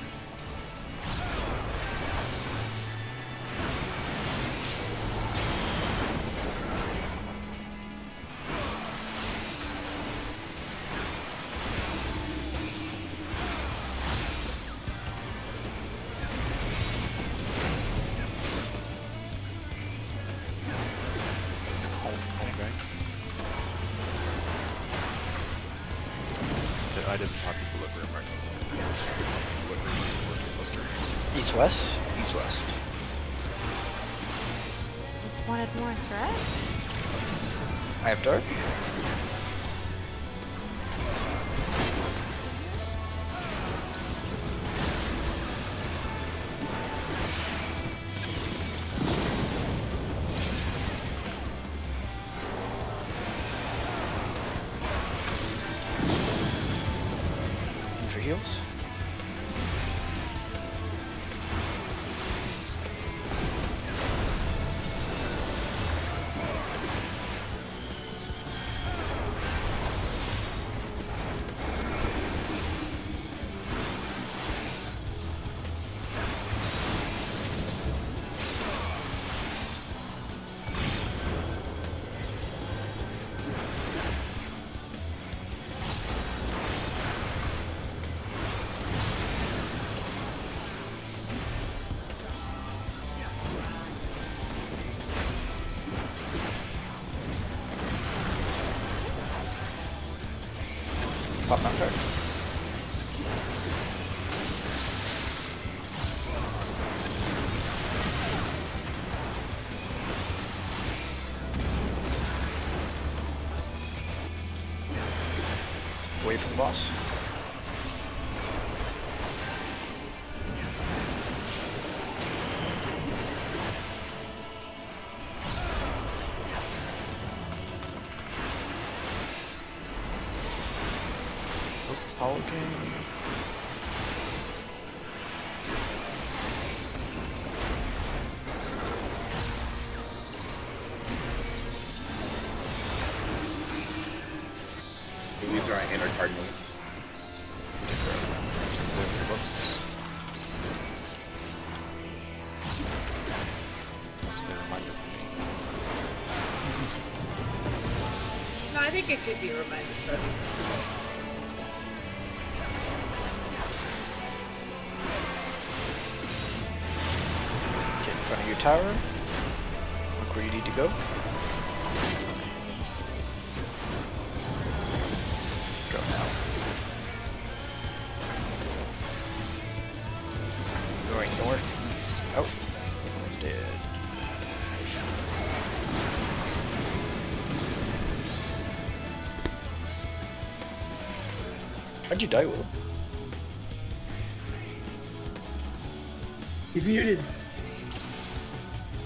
I didn't talk to Equilibrium right now. Equilibrium is working blister. East west. East west. Just wanted more threat. I have dark. For heals. Pop that card. Away from the boss. Apollo King. These are our inner cardinals. Whoops. What's the reminder for me? No, I think it could be a reminder card. Get in front of your tower. Look where you need to go. Go now. Going northeast. Oh, almost dead. How'd you die, Will? He's muted.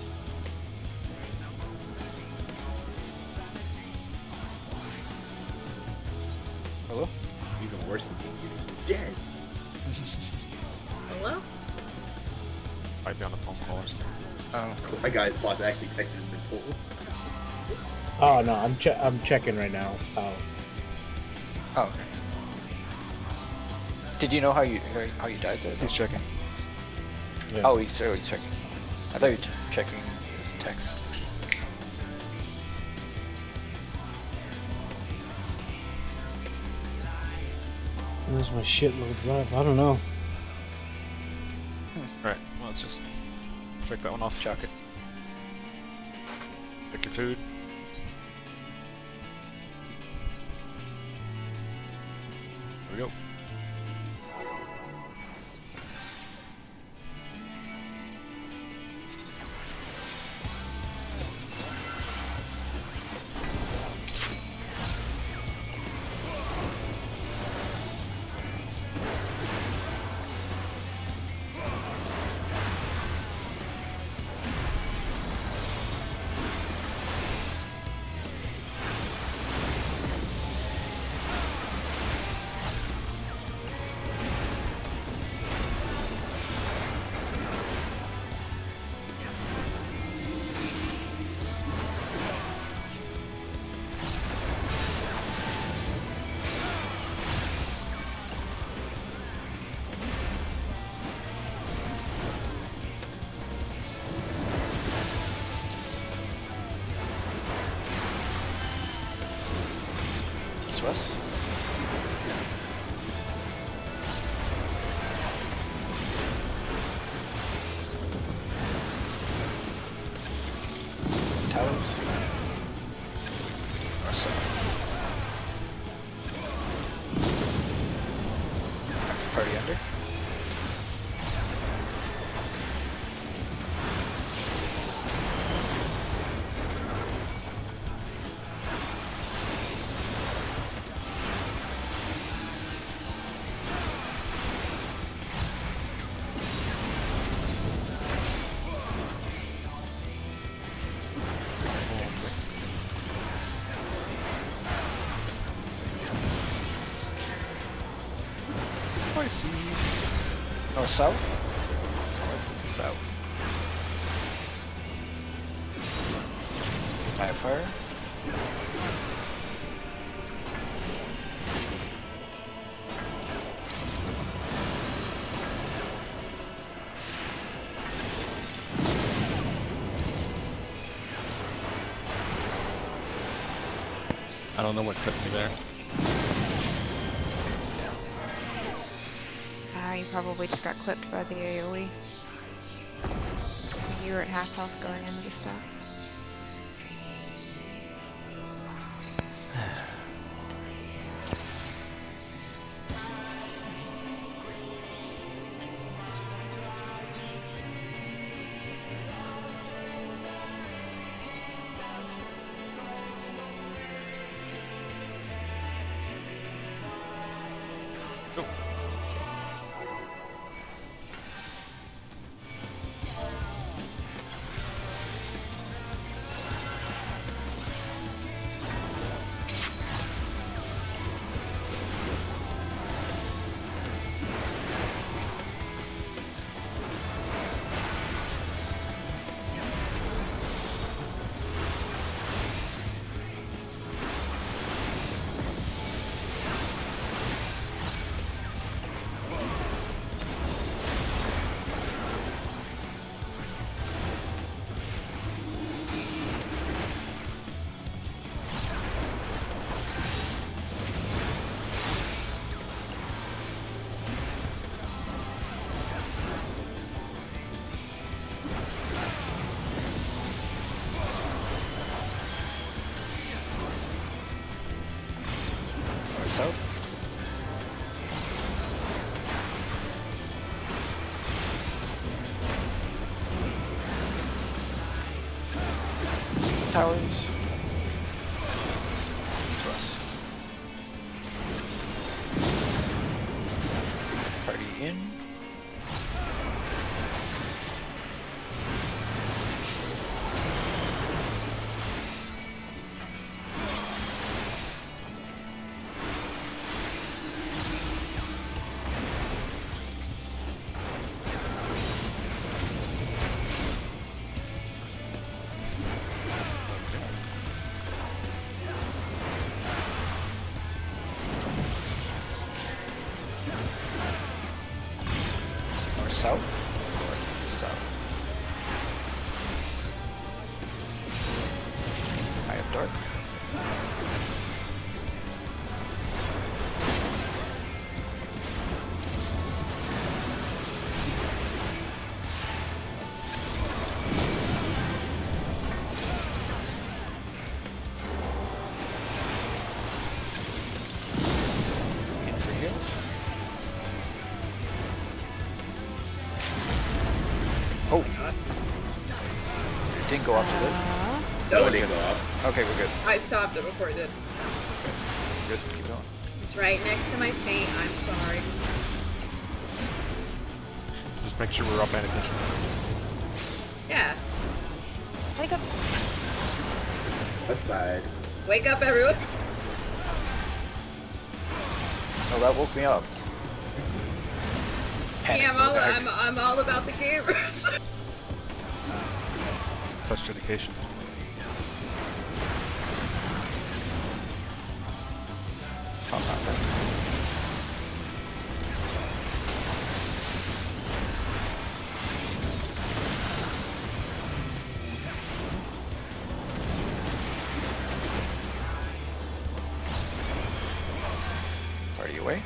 Hello? Even worse than being muted. He's dead. Hello? Might be on a phone call or something. Oh, cool. My guy's boss actually exited the portal. Oh no, I'm che- I'm checking right now. Oh, Oh, okay. Did you know how you how you died there? He's checking. yeah. Oh, he's, oh, he's checking. I thought you were checking his text. Where's my shitload drive? I don't know. Alright, well, let's just check that one off. Chuck it. Check your food. There we go. West. Towers. Or south. Party under. Spicy. Oh, south? South. Fire fire. I don't know what clipped me there. Ah, you probably just got clipped by the AoE. You were at half health going into the stuff. South. Towers. West. Party in. south? North, south. I have dark. Oh! It didn't go up to this? No, it didn't go up. Okay, we're good. I stopped it before it did. Good, keep going. It's right next to my feet. I'm sorry. Just make sure we're all paying attention. Yeah. Wake up. West side. Wake up, everyone. Oh, that woke me up. See, I'm all, I'm, I'm all about the gamers. Such dedication. Oh, not that. Party away.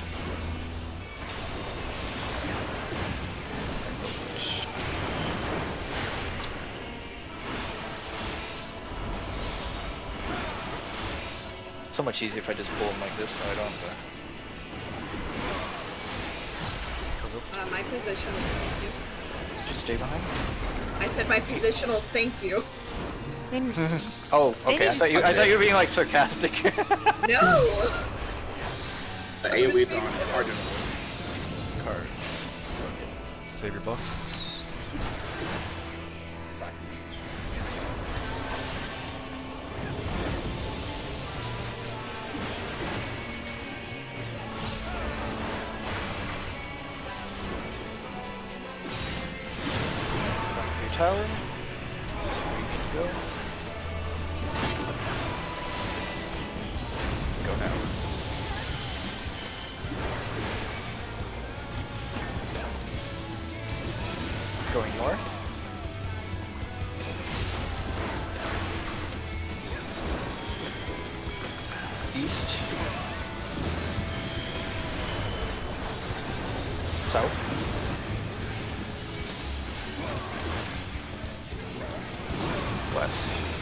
So much easier if I just pull them like this so I don't have to... Uh, my positionals, thank you. Just stay behind. I said my positionals, thank you. Oh, okay. I thought you. I thought you were being like sarcastic. No. The AoE's on Cardinal. Card. Save your buffs. Your tower. Where you need to go. Go now. Going north. East. South. West.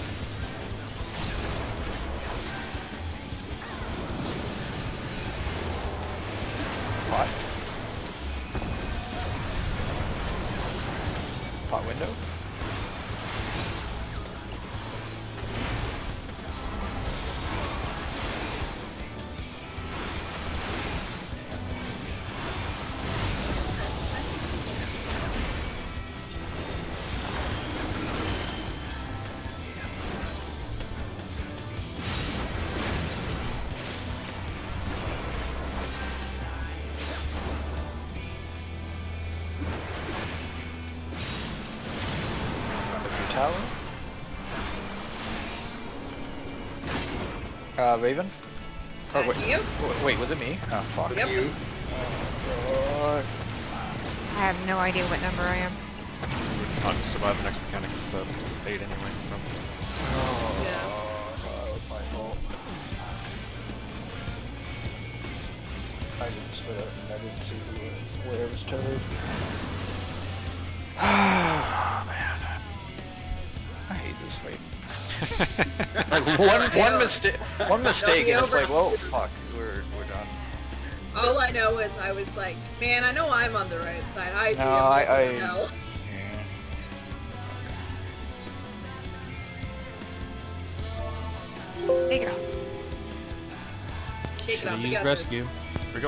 Pot. Pot window. Tower. Uh, Raven? Oh, wait. You? w- Wait, was it me? Oh, fuck. Yep. You. Uh, I have no idea what number I am. Not to survive the next mechanic is uh, eight anyway. From oh, Yeah. that was my fault. I didn't split up and I didn't see where, where it was tethered. Ah, man. I hate this fight. Like one one mistake, one mistake, and it's over. like, well, fuck, we're we're done. All I know is I was like, man, I know I'm on the right side. I No, feel I- I- hell. Yeah. Take it off. Shake it off. Use We got rescue. here we go.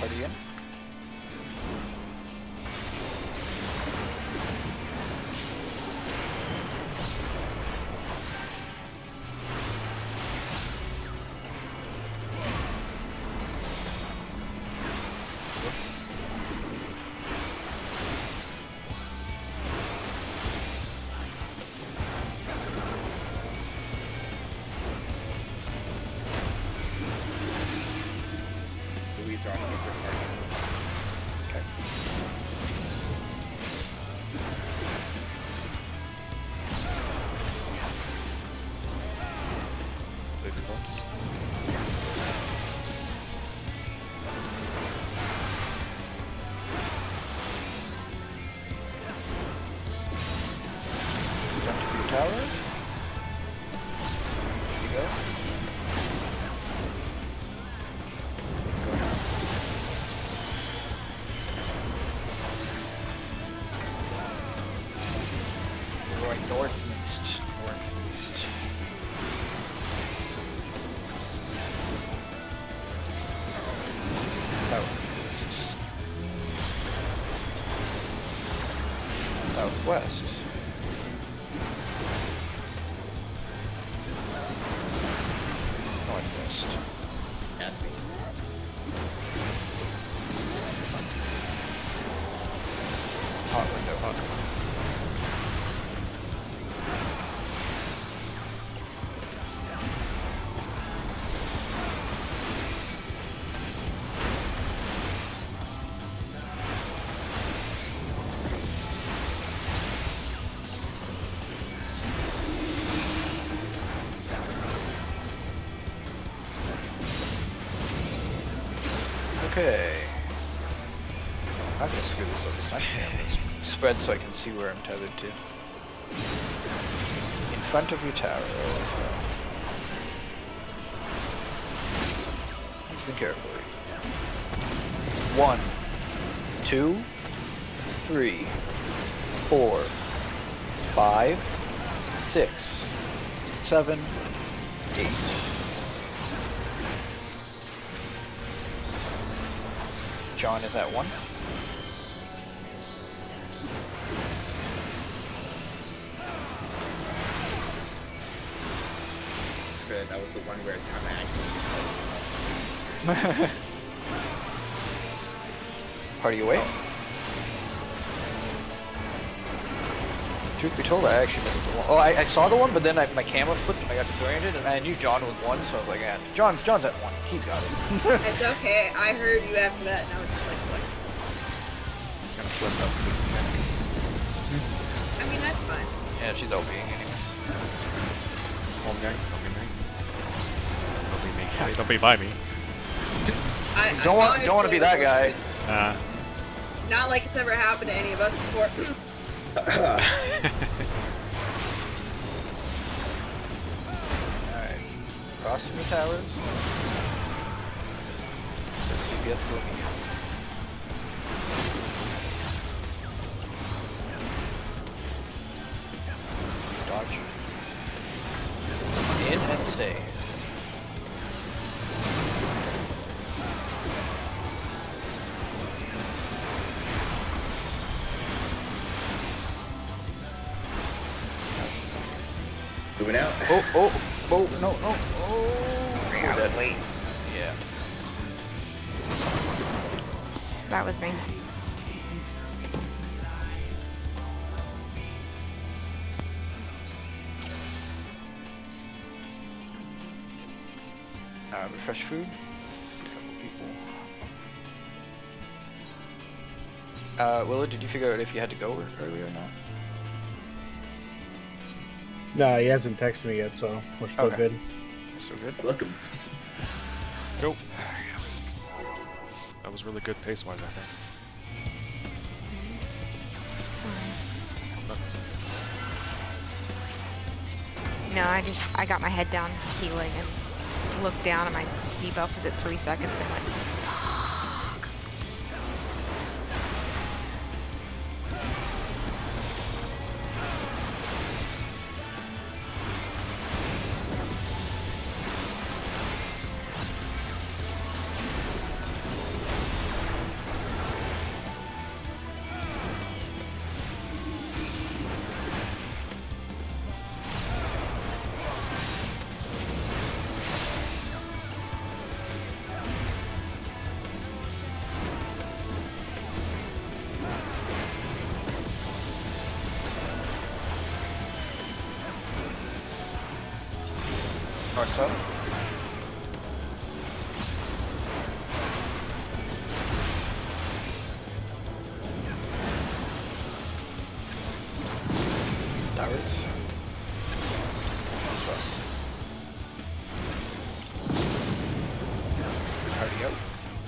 Party in. The weeds are on the weeds are hard. Okay. Baby bumps. Jump to your tower. There you go. We're going northeast. Northeast. Southeast. Southwest. Northwest. That's me. Hot window, hot window. Okay. I can screw this up. It's nice. Spread so I can see where I'm tethered to. In front of your tower. Listen carefully. One, two, three, four, five, six, seven, eight. John is at one. Good, that was the one where it's kind of accident. Party away. Truth be told, I actually missed the one. Oh, I, I saw the one, but then I, my camera flipped and I got disoriented, and I knew John was one, so I was like, yeah, John's John's at one. He's got it. It's okay. I heard you after that, and I was just like, what? It's gonna flip up this I mean, that's fine. Yeah, she's OPing anyways. home guy. Don't be me. Don't be me. Don't be by me. I, Don't I want don't want to be that honestly guy. Uh, Not like it's ever happened to any of us before. Alright. Crossing the towers. G P S will be. Dodge. In and stay. Moving out. Oh, oh, oh, no, no, oh. Bring out Dead. late. Yeah. That was me. Uh, refresh food. See a couple people. Uh, Willow, did you figure out if you had to go earlier or not? No, he hasn't texted me yet, so we're still Okay. good. Still good. Look him. go. That was really good pace-wise, I think. Nuts. No, I just I got my head down healing and looked down and my debuff was at three seconds and went, fuck. North south. Towers. East west. Already out.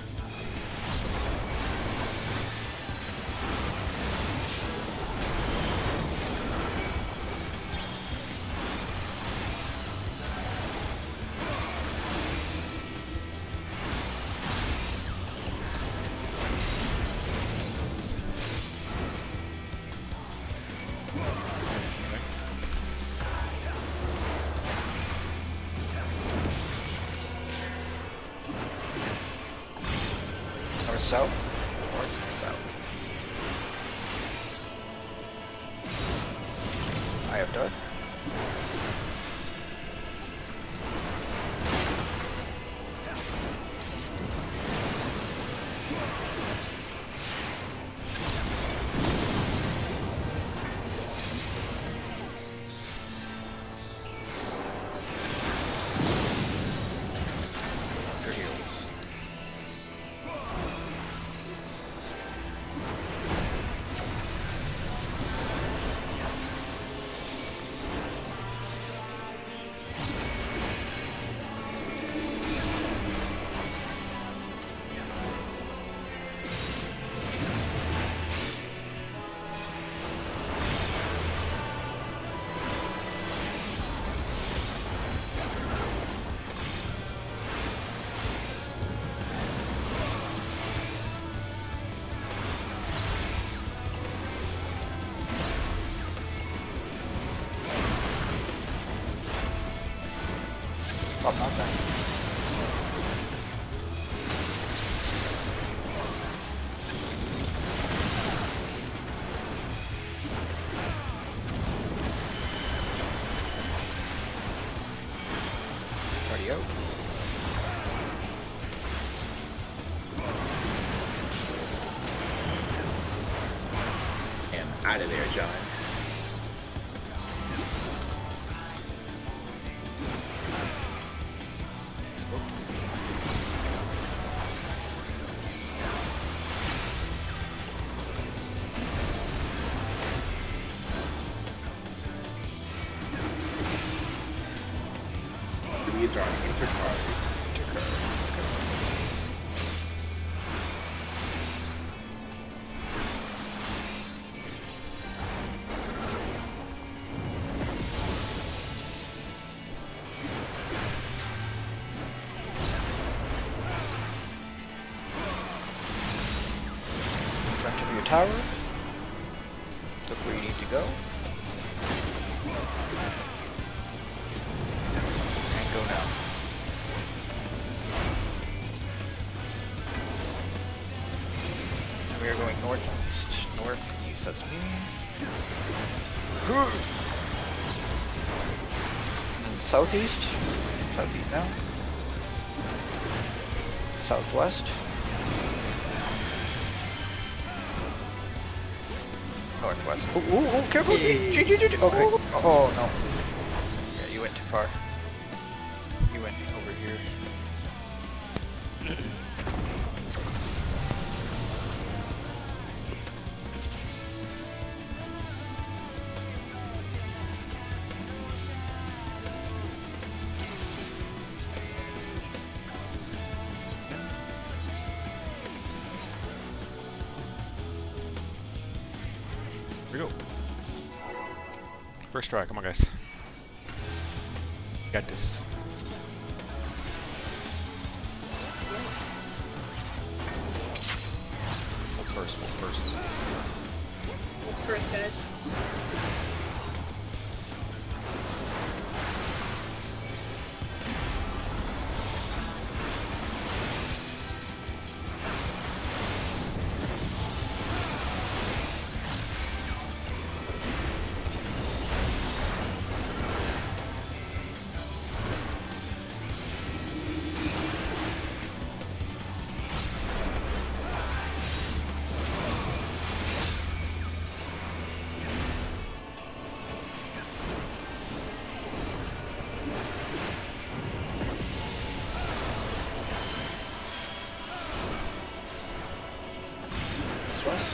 South, north, south. I have done. Your heels. Top knockdown. Already out. And out of there, John. These are on intercards. Front of your tower. Look where you need to go. And go now. We are going northeast. Northeast, that's me. And southeast. Southeast now. Southwest. Northwest. Oh, oh, oh, careful! Hey. Okay. Oh no. Yeah, you went too far. You went over here. Here we go. First try, come on guys. Got this. What's first? What's first? What's first, guys? East west.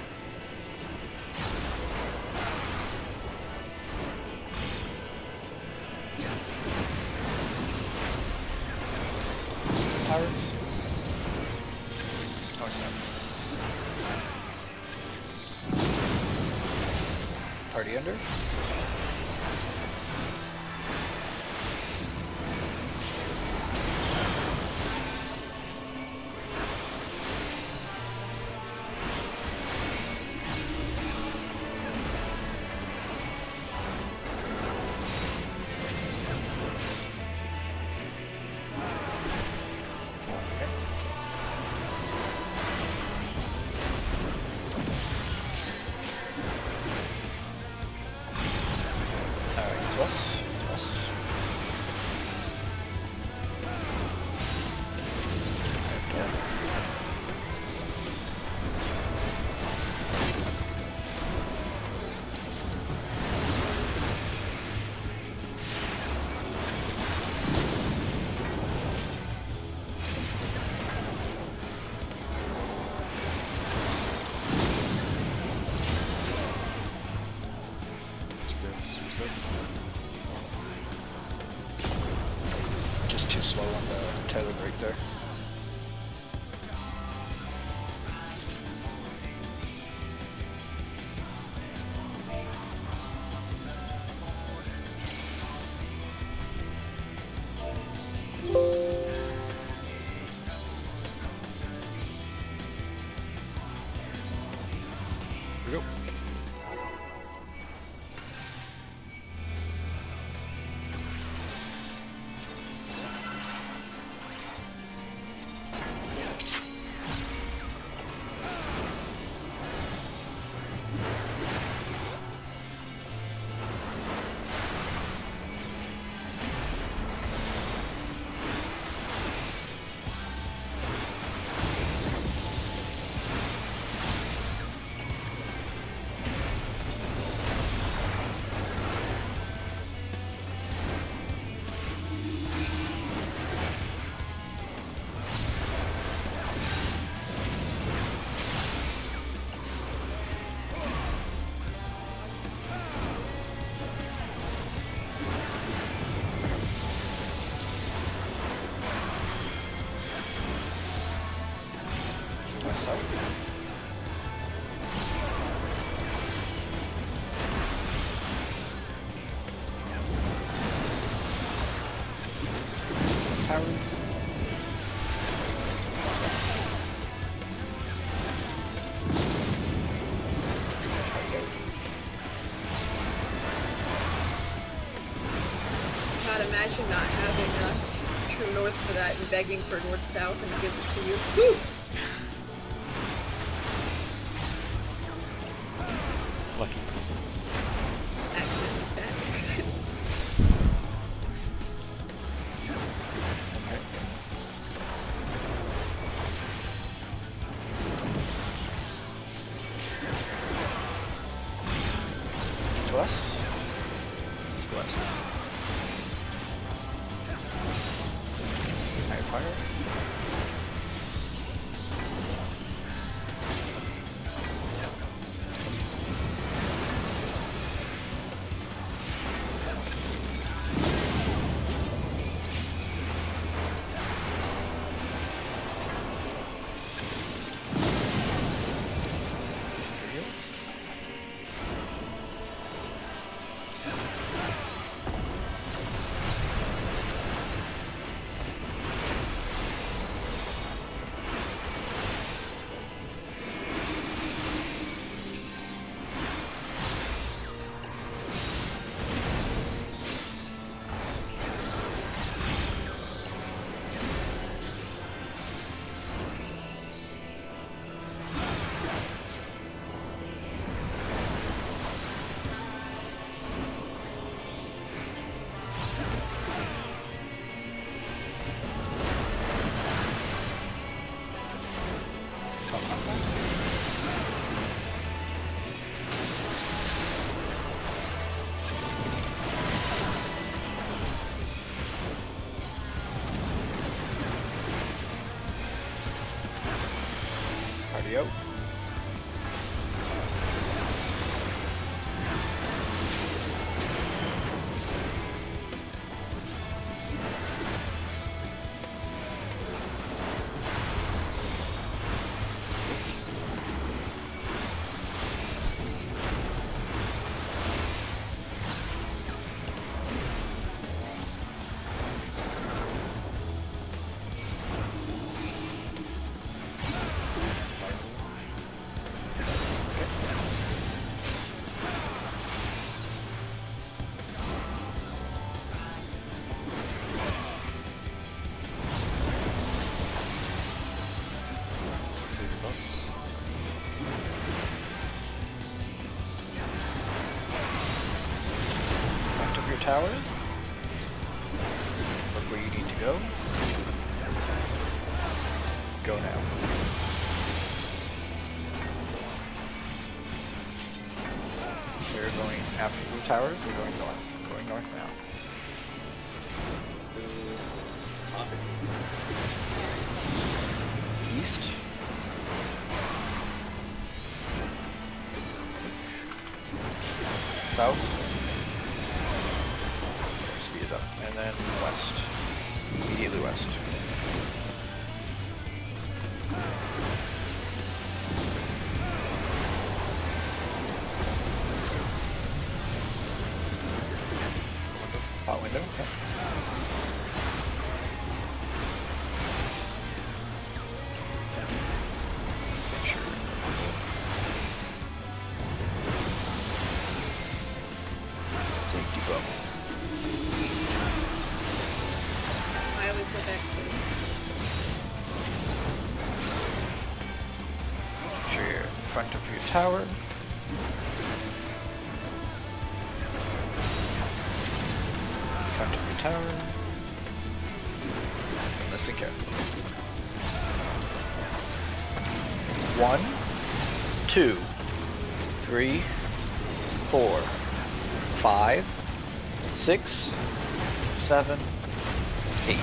Towers. Oh, sorry. Party under. Just too slow on the Taylor break there. Here we go. South. Towers. God, imagine not having uh, true north for that and begging for north south and it gives it to you. Woo! Lucky. Accidentally back. Okay. East west. East west. High fire. Party out. tower. Look where you need to go. Go now. We're going after your towers, we're going north. Going north now. East. South. Speed it up. And then west. Immediately west. Hot window, okay. Make sure. Safety bubble. I always go back to Make sure you're in front of your tower. Front of your tower. Listen carefully. One, two, three, four, five, six, seven, eight.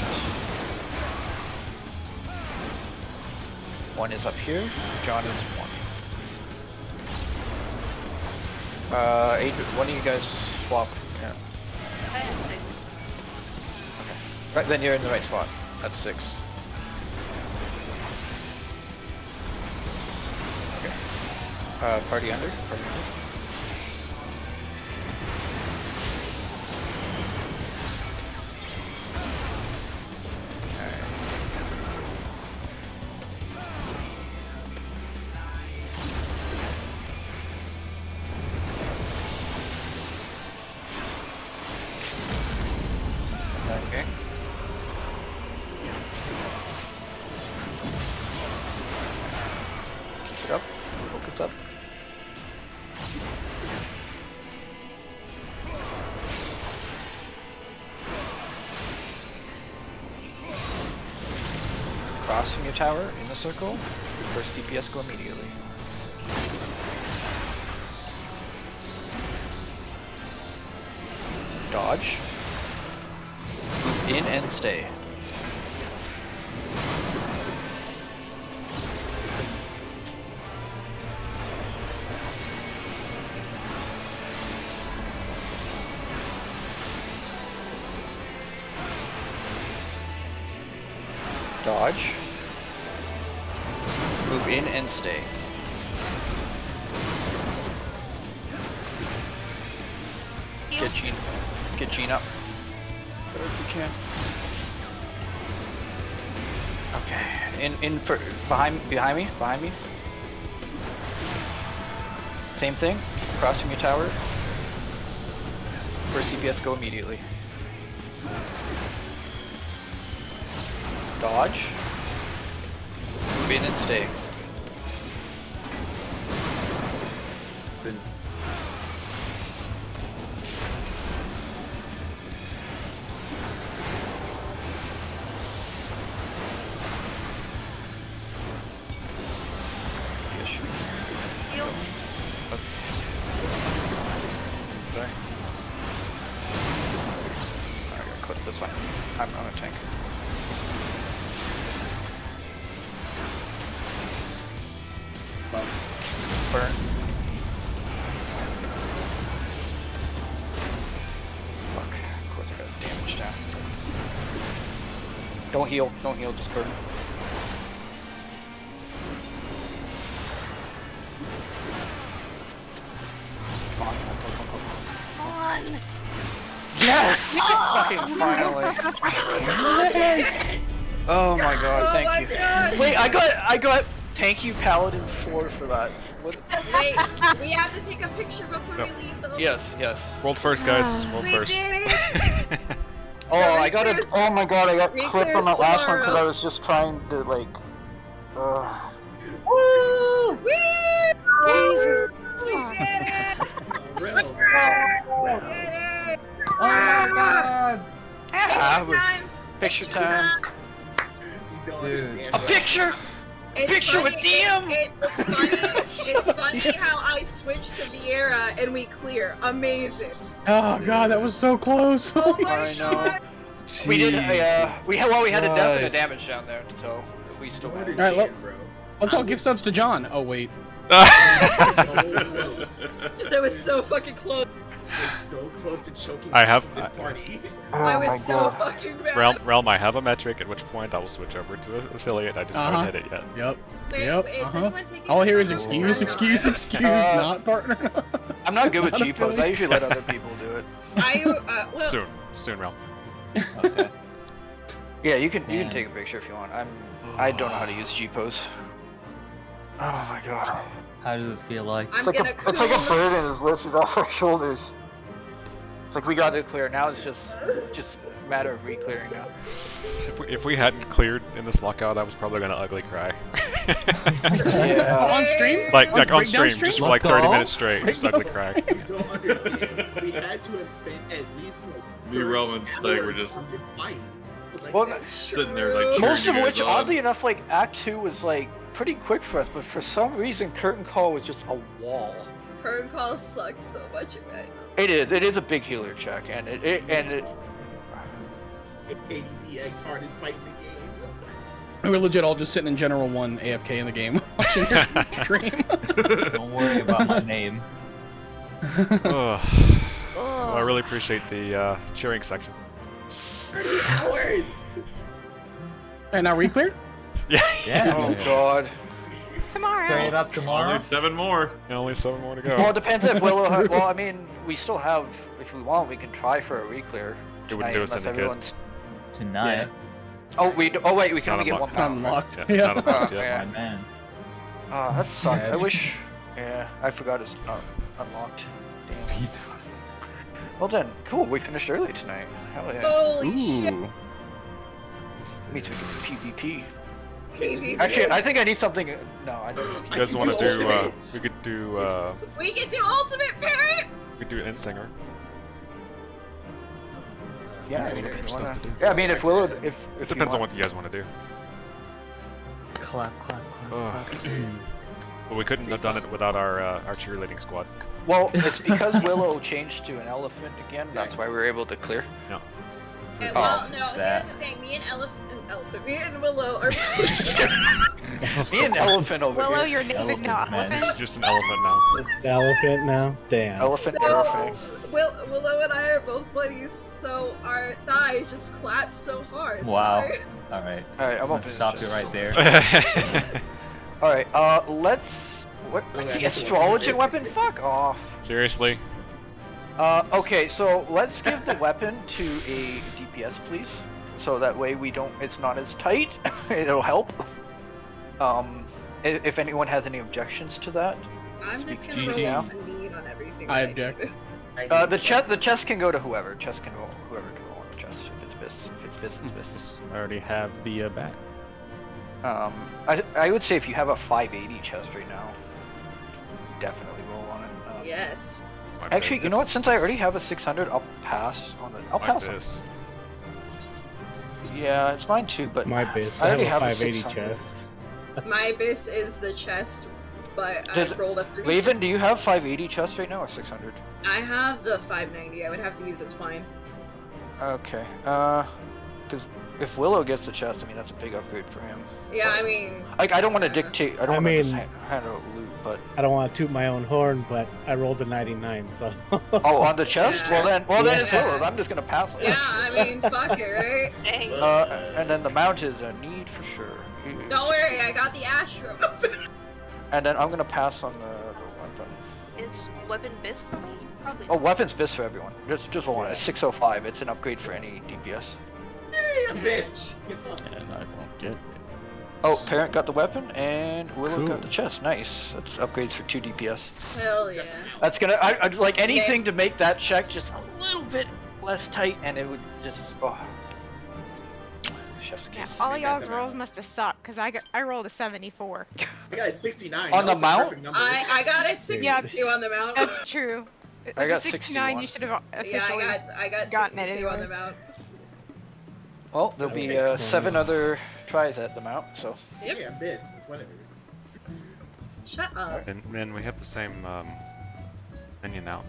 One is up here. John is one. Uh, eight. One of you guys swap. Yeah. I had six. Okay. Right, then you're in the right spot. That's six. Okay. Uh, party under. Party under. Okay. Keep it up. Focus up. Crossing your tower in the circle. First D P S go immediately. Dodge. In and stay. Dodge. Move in and stay. Get Gene. Get Gene up. If you can. Okay. In in for behind behind me behind me. Same thing. Crossing your tower. First D P S go immediately. Dodge. Move in and stay. Been. Heal. Stay. I gotta clip this one. I'm on a tank. Burn. Fuck. Of course I got damage down. Don't heal. Don't heal. Just burn. Come on. Come on. Come on. Come on. One. Yes! Fucking finally. Oh my god, Oh thank my you. God. Wait, I got I got thank you Paladin four for that. What? Wait, we have to take a picture before Yep. we leave though. Yes, yes. World first, guys. World We first. did it! Oh, So I got a recluse- oh my god, I got recluse clipped on that last one because tomorrow. I was just trying to like uh Woo! Woo! Jesus. We did it! Real. We did it! picture time. You don't Dude. understand, A bro. picture. It's Picture funny, with D M. It, it, it's funny. It's funny how I switched to Vieira and we clear. Amazing. Oh god, that was so close. Oh my I know. god. We did. Uh, we had. Well, we had a death and a Christ. damage down there, so we still You don't managed. Alright, understand, well- bro. Let's all give subs to John. Oh wait. That was so fucking close. I was so close to choking I have- this I- party. Oh I was my so God. fucking mad. Realm, Realm, I have a metric, at which point I will switch over to an affiliate. I just Uh-huh. haven't hit it yet. Yep. Wait, Yep. wait, is Uh-huh. anyone taking All I hear is the photos? excuse, I'm excuse, not. excuse, Uh, not partner. I'm not good with Not a G-pos. Philly. I usually let other people do it. I, uh, well, Soon, soon, Realm. Okay. Yeah, you can. You can Man. take a picture if you want. I'm. I don't know how to use G-pos. Oh my god. How does it feel like? I'm It's like, gonna a, it's like a cool- burden is lifted off our shoulders. It's like we got it clear. Now it's just just a matter of re-clearing now. If we, if we hadn't cleared in this lockout, I was probably gonna ugly cry. Yeah. On stream? like, like on Breakdown stream, stream? just for Let's like thirty go. minutes straight, just ugly cry. You don't understand. We had to have spent at least like Me, Realm, and Speg were hours just on this fight. Like, Well, that's sitting there like cheering Most of you which, guys on. oddly enough, like Act Two was like pretty quick for us, but for some reason, Curtain Call was just a wall. Curtain call sucks so much, man. It is. It is a big healer check, and it, it and it. A D Z X hardest fight in the game. We were legit all just sitting in General One A F K in the game, watching your stream. Don't worry about my name. Ugh. Well, I really appreciate the uh, cheering section. thirty hours! And now re-clear? Yeah. Yeah. Oh god. Tomorrow. Straight up tomorrow. Only seven more. Only seven more to go. Well, it depends if Willow. Ha well, I mean, we still have. If we want, we can try for a re-clear. It wouldn't tonight, do a unless syndicate. everyone's. Tonight. Oh, we. Do oh wait, we It's can not only get one unlocked. It's pound. not Yeah, unlocked. it's not Yeah. unlocked yet. yeah. My man. Oh, that sucks. I Sad. wish. Yeah, I forgot it's not unlocked. Damn. Well then, cool. We finished early tonight. Hell yeah. Holy shit. Ooh. Means we can PvP. P V P. Actually, I think I need something. No, I don't. You I guys can want to do do? Uh, ultimate. we could do. Uh, We can do ultimate parent. we could do Insinger. Yeah, I Yeah, mean, there's if you stuff wanna. to do. Yeah, I mean, if Willow, if, if It depends you on want... what you guys want to do. Clap, clap, clap, Ugh. clap. But we couldn't have done it without our uh, our cheerleading squad. Well, it's because Willow changed to an elephant again. That's why we were able to clear. No. And, Oh, well, no, that. here's the thing. Me and Elephant, Elephant, me and Willow are. Me and elephant over Willow, here. your name is now Elephant, man. It's Elephant. just an elephant now. The elephant now? Damn. Elephant No, everything. Will, Willow and I are both buddies, so our thighs just clapped so hard. Wow. Sorry. Alright. All right, I'm I'll open. stop you right there. All right, uh, let's. What? Oh, yeah, The that's astrology what weapon? Fuck off. Seriously? Uh, okay, so let's give the weapon to a D P S, please. So that way we don't. It's not as tight. It'll help. Um, i- if anyone has any objections to that. I'm just Speak gonna G G roll now. a need on everything. I that object. do. Uh, the chest, the chest can go to whoever. Chest can roll. Whoever can roll on the chest. If it's business, if it's business, business. I already have the uh, bat. Um, I, I would say if you have a five eighty chest right now, definitely roll on it. Um, Yes. My Actually, you know what? goodness. Since I already have a six hundred, I'll pass on it. I'll My pass on it. biz. Yeah, it's mine too, but My biz. I I have already a have a five eighty six hundred. chest. My abyss is the chest, but Does- I rolled a thirty-six. Raven, do you have five eighty chest right now or six hundred? I have the five ninety. I would have to use a twine. Okay. Uh, because if Willow gets the chest, I mean that's a big upgrade for him. Yeah, I mean, Like I don't want to dictate. I don't I want to just mean- hand, hand out loot, but I don't want to toot my own horn, but I rolled a ninety-nine, so. oh, on the chest? Yeah. Well then, well then it's Yeah. Willow's. I'm just gonna pass on it. yeah, I mean, fuck it, right? Dang. Uh, and then the mount is a need for sure. Don't worry, I got the Astro. And then I'm gonna pass on the, the weapon. Is weapon biz for me? Probably. Oh, weapons bis for everyone. Just just one. It's six oh five. It's an upgrade for any D P S. Yeah, bitch. And I don't get it. Oh, parent got the weapon and Willow Cool. got the chest. Nice. That's upgrades for two D P S. Hell yeah. That's gonna. I, I'd like anything to make that check just a little bit less tight, and it would just. Oh. Chef's Yeah, kiss. all y'all's rolls must have sucked because I got I rolled a seventy-four. I got a sixty-nine. On That the was mount? perfect number. I I got a sixty-two Yeah. on the mount. That's true. I got sixty-nine. sixty-one. You should have Yeah, I officially. got I got gotten it sixty-two on the anyway. mount. Well, there'll be uh, seven other tries at the mount, so. Yep. Yeah, miss. It's whatever. Shut up. And, and we have the same um, minion now.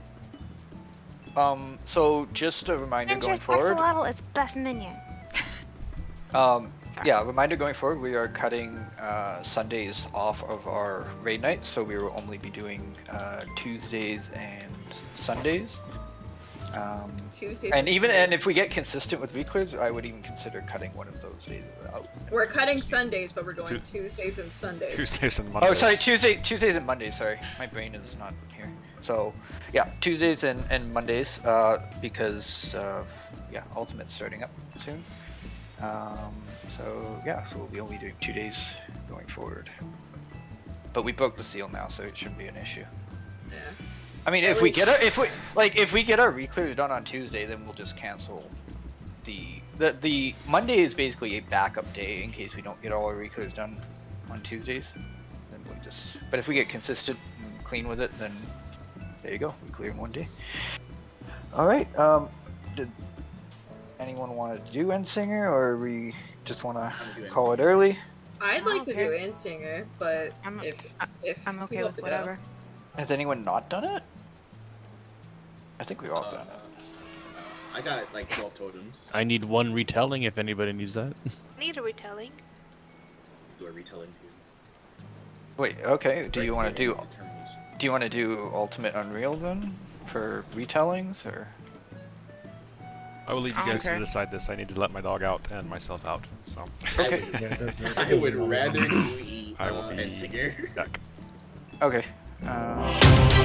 Um, so just a reminder going Ninja's forward. Axolotl is best minion. Um, yeah, reminder going forward, we are cutting uh, Sundays off of our raid nights, so we will only be doing uh, Tuesdays and Sundays. Um, Tuesdays and and even Sundays. and if we get consistent with weeklies, I would even consider cutting one of those days out. We're cutting Sundays, but we're going Tu- Tuesdays and Sundays. Tuesdays and Mondays. Oh, sorry, Tuesday, Tuesdays and Mondays. Sorry, my brain is not here. So, yeah, Tuesdays and, and Mondays, uh, because uh, yeah, Ultimate's starting up soon. Um, so yeah, so we'll be only doing two days going forward. But we broke the seal now, so it shouldn't be an issue. Yeah. I mean, At if we least- get our if we like if we get our reclears done on Tuesday, then we'll just cancel the the the Monday is basically a backup day in case we don't get all our reclears done on Tuesdays. Then we just but if we get consistent and clean with it, then there you go, we clear in one day. All right. Um, did anyone want to do Endsinger, or we just want to do call it early? I'd like to Okay. do Insinger, but I'm- if I- if I'm okay people have with to go- whatever. Has anyone not done it? I think we've all Uh, done it. I got like twelve totems. I need one retelling if anybody needs that. Need a retelling. Do a retelling too. Wait. Okay. Do you want to do? Determination. Do you want to do Ultimate Unreal then for retellings, or? I will leave you I don't guys to care. decide this. I need to let my dog out and myself out. So Okay. Yeah, that's right. I would rather do I will uh, be Endsinger. back. Okay. Uh...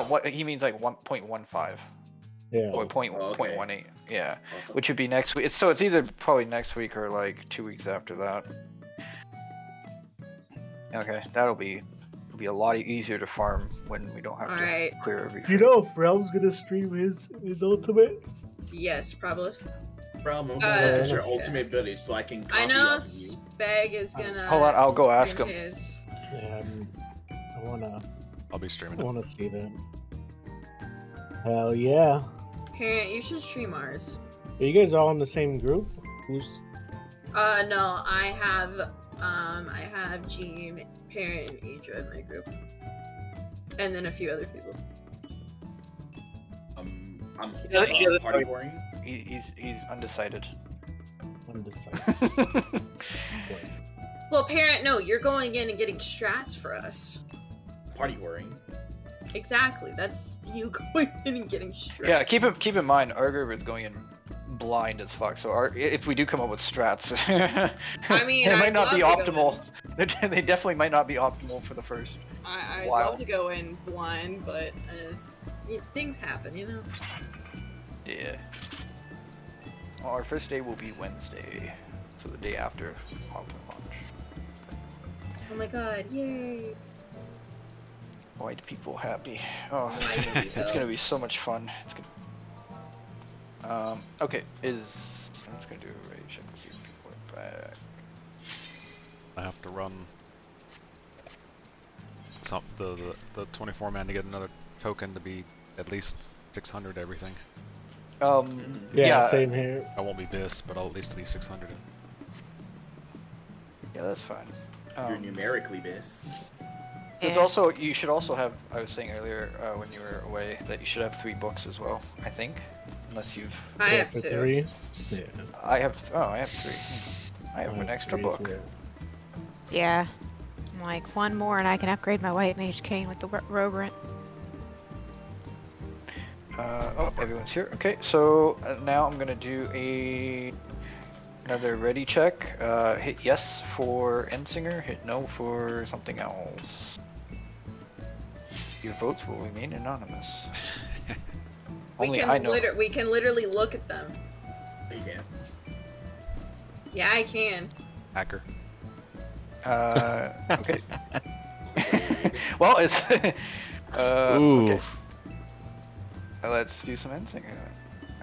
what he means like one point one five. Yeah. Or point Oh, okay. point one eight. Yeah. Awesome. Which would be next week. It's, so it's either probably next week or like two weeks after that. Okay, that'll be it'll be a lot easier to farm when we don't have to Alright. clear every. You know if Realm's gonna stream his his ultimate? Yes, probably. Bro, I'm Uh, gonna look at your yeah. ultimate village so I can copy I know off of you. Spag is gonna. Hold on, I'll go ask stream him. his. Yeah, I'm, I wanna I'll be streaming I it. wanna see that. Hell yeah. Parent, you should stream ours. Are you guys all in the same group? Who's Uh, no, I have, um, I have Gene, Parent, and Adra in my group. And then a few other people. Um, I'm Yeah, uh, yeah, that's party fine. whoring. He, he's he's undecided. undecided? Well, Parent, no, you're going in and getting strats for us. Party whoring. Exactly, that's you going in and getting strats. Yeah, keep in keep in mind, our group is going in blind as fuck. So our, if we do come up with strats, I mean, it might I'd not be love to go optimal. They they definitely might not be optimal for the first. I, I'd Wow. love to go in blind, but as, y- things happen, you know? Yeah. Well, our first day will be Wednesday, so the day after ultimate launch. Oh my god, yay! White people happy. Oh, White it's people. gonna be so much fun. It's gonna. Um. Okay. Is I'm just gonna do a raid check and see if people are back. I have to run some the, the the twenty-four man to get another token to be at least six hundred everything. Um. Yeah, Yeah. same here. I won't be this, but I'll at least be six hundred. Yeah, that's fine. You're Um, numerically this. It's Yeah. also you should also have. I was saying earlier uh, when you were away that you should have three books as well. I think, unless you've. I Yeah, have for two. three. Yeah. I have. Oh, I have three. Hmm. I have an extra three, book. yeah. Yeah. I'm like, one more and I can upgrade my White Mage Cane with the Ro- Rogrant. Uh, oh, everyone's here. Okay, so uh, now I'm gonna do a another ready check. Uh, hit yes for Ensinger. Hit no for something else. Your votes will remain anonymous. We Only can I know. liter- we can literally look at them. You can. Yeah, I can. Hacker. Uh, okay. Well, it's. uh, Ooh. okay. Uh, let's do some Ensinger. Uh,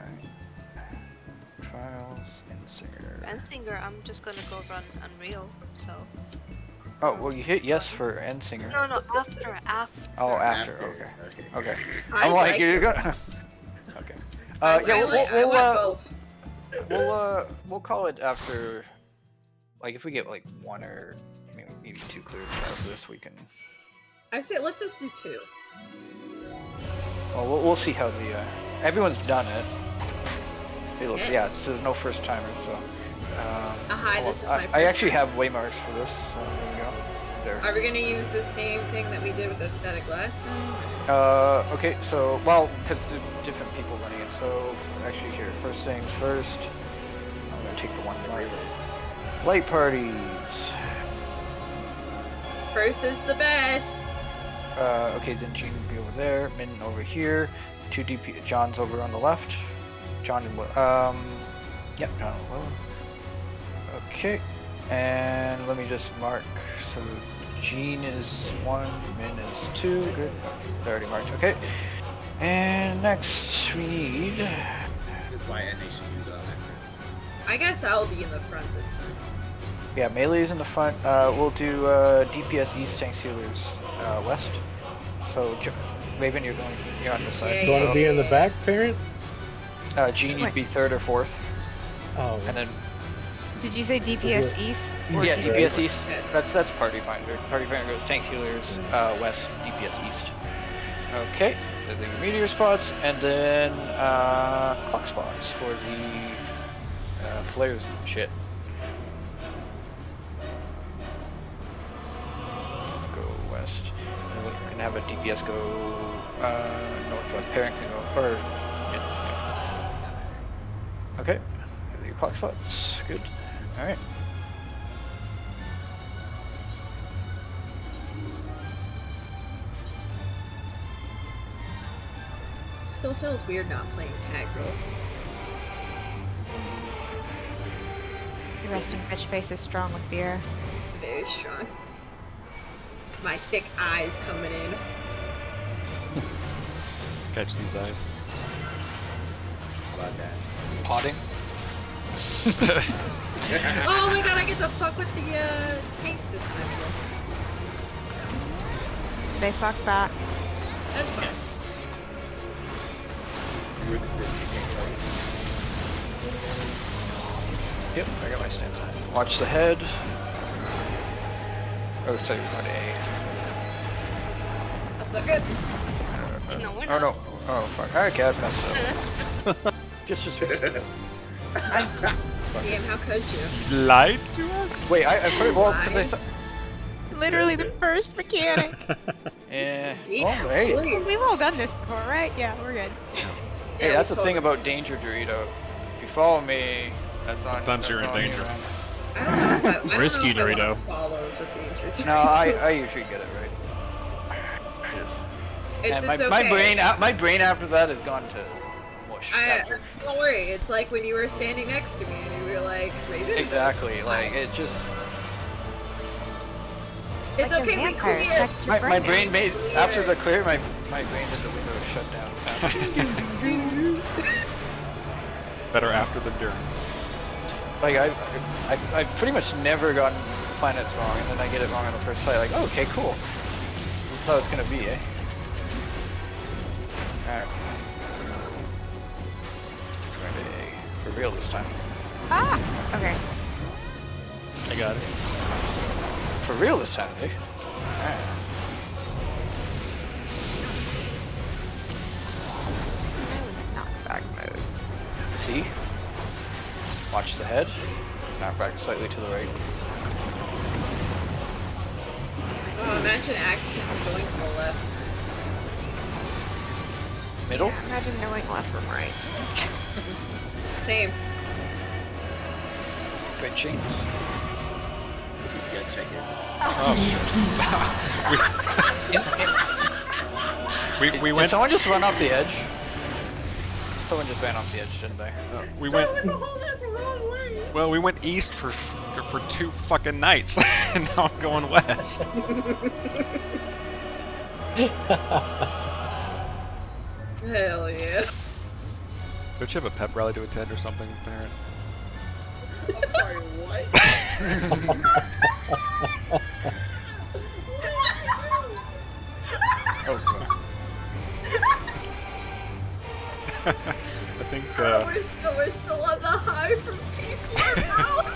trials, Ensinger. Bensinger, I'm just gonna go run Unreal, so. Oh, well, you hit yes for Ensinger. No, no, after, after. Oh, after. After, Okay. okay. Okay. I I'm like, like you're them. gonna. Okay. I, Uh, yeah, I, we'll, like- I we'll, want uh, both. we'll, uh, we'll call it after. Like, if we get like one or maybe, maybe two cleared after this, we can. I say let's just do two. Well, we'll, we'll see how the. Uh, everyone's done it. It looks, yeah, Yes. it's, there's no first timers, so. Um, Uh, hi, well, this is I, my I first actually time. have waymarks for this, so there we go. There. Are we gonna use the same thing that we did with the static last time? Uh, okay, so, well, because the different people running it, so, actually here, first things first, I'm gonna take the one light. Light parties! First is the best. Uh, okay, then Gene will be over there, Min over here, two D P, John's over on the left, John and, Will- um, yep, John and Will. Okay, and let me just mark, so Gene is one, Min is two, good, they're already marked, okay. And next we need, This is why N A should use uh, acronyms. I guess I'll be in the front this time. yeah, melee's in the front, uh, we'll do, uh, D P S East, tanks healers, uh, west. So, Jo- Raven, you're going, you're on this side. Yeah, You want yeah, to be yeah, in the yeah. back, parent? Uh, Gene, you'd be third or fourth, Oh, and then, Did you say D P S Yeah. East? Or yeah, East, D P S East, Yes. that's, that's Party Finder. Party Finder goes tanks healers, uh, west, D P S East. Okay, then the meteor spots, and then, uh, clock spots for the, uh, flares and shit. Go west. And we can have a D P S go, uh, northwest. Parent can go, or, yeah, yeah. Okay, the clock spots, good. Alright. still feels weird not playing tag roll. The resting bitch face is strong with fear. Very strong. My thick eyes coming in. Catch these eyes. How about that? Potting. Oh my god, I get to fuck with the uh, tanks this time. They fuck back. That's fine. You were the city Yep, I got my stance. Watch the head. Oh, so you're going to A. That's so good. Uh, No, we're oh not. no. Oh fuck. I can't mess it up. just, just. Damn, how could you? Lied to us? Wait, I, I heard. Well, 'cause I thought. Literally the first mechanic. Yeah. Deep Well, hey, please. We've all done this before, right? Yeah, we're good. hey, Yeah, that's we the thing totally about did. danger, Dorito. If you follow me, that's on. Sometimes that's you're in on you, danger. man. I don't know if I, I don't know Risky, if I wanna Dorito. follow the danger. No, I, I usually get it right. It's, and my, it's okay. my brain, a- my brain after that has gone to mush. I, after- don't worry, it's like when you were standing next to me and you were like, Raven? Exactly. Like it just. It's Like a okay, we vampire, clear. that's your My, my brain. brain made after the clear. My my brain did the window shut down. Better after than during. Like I, I, I've pretty much never gotten planets wrong, and then I get it wrong on the first play. Like, oh, okay, cool. That's how it's gonna be, eh? Alright. Going to A for real this time. Ah! Okay. I got it. For real this time, eh? Alright. Knockback mode. See? Watch the head. Knock back slightly to the right. Oh, imagine accidentally going to the left. Middle? Yeah, imagine knowing left from right. Same. Good chains. Yeah, check it. We, we Did went. someone just run off the edge? Someone just ran off the edge, didn't they? We went. Someone the whole that's the wrong way. Well, we went east for for two fucking nights, and now I'm going west. Hell yeah. Don't you have a pep rally to attend or something, Parent? I'm sorry, what? Oh, God. I think. So Uh, we're still we're still on the high from P four S.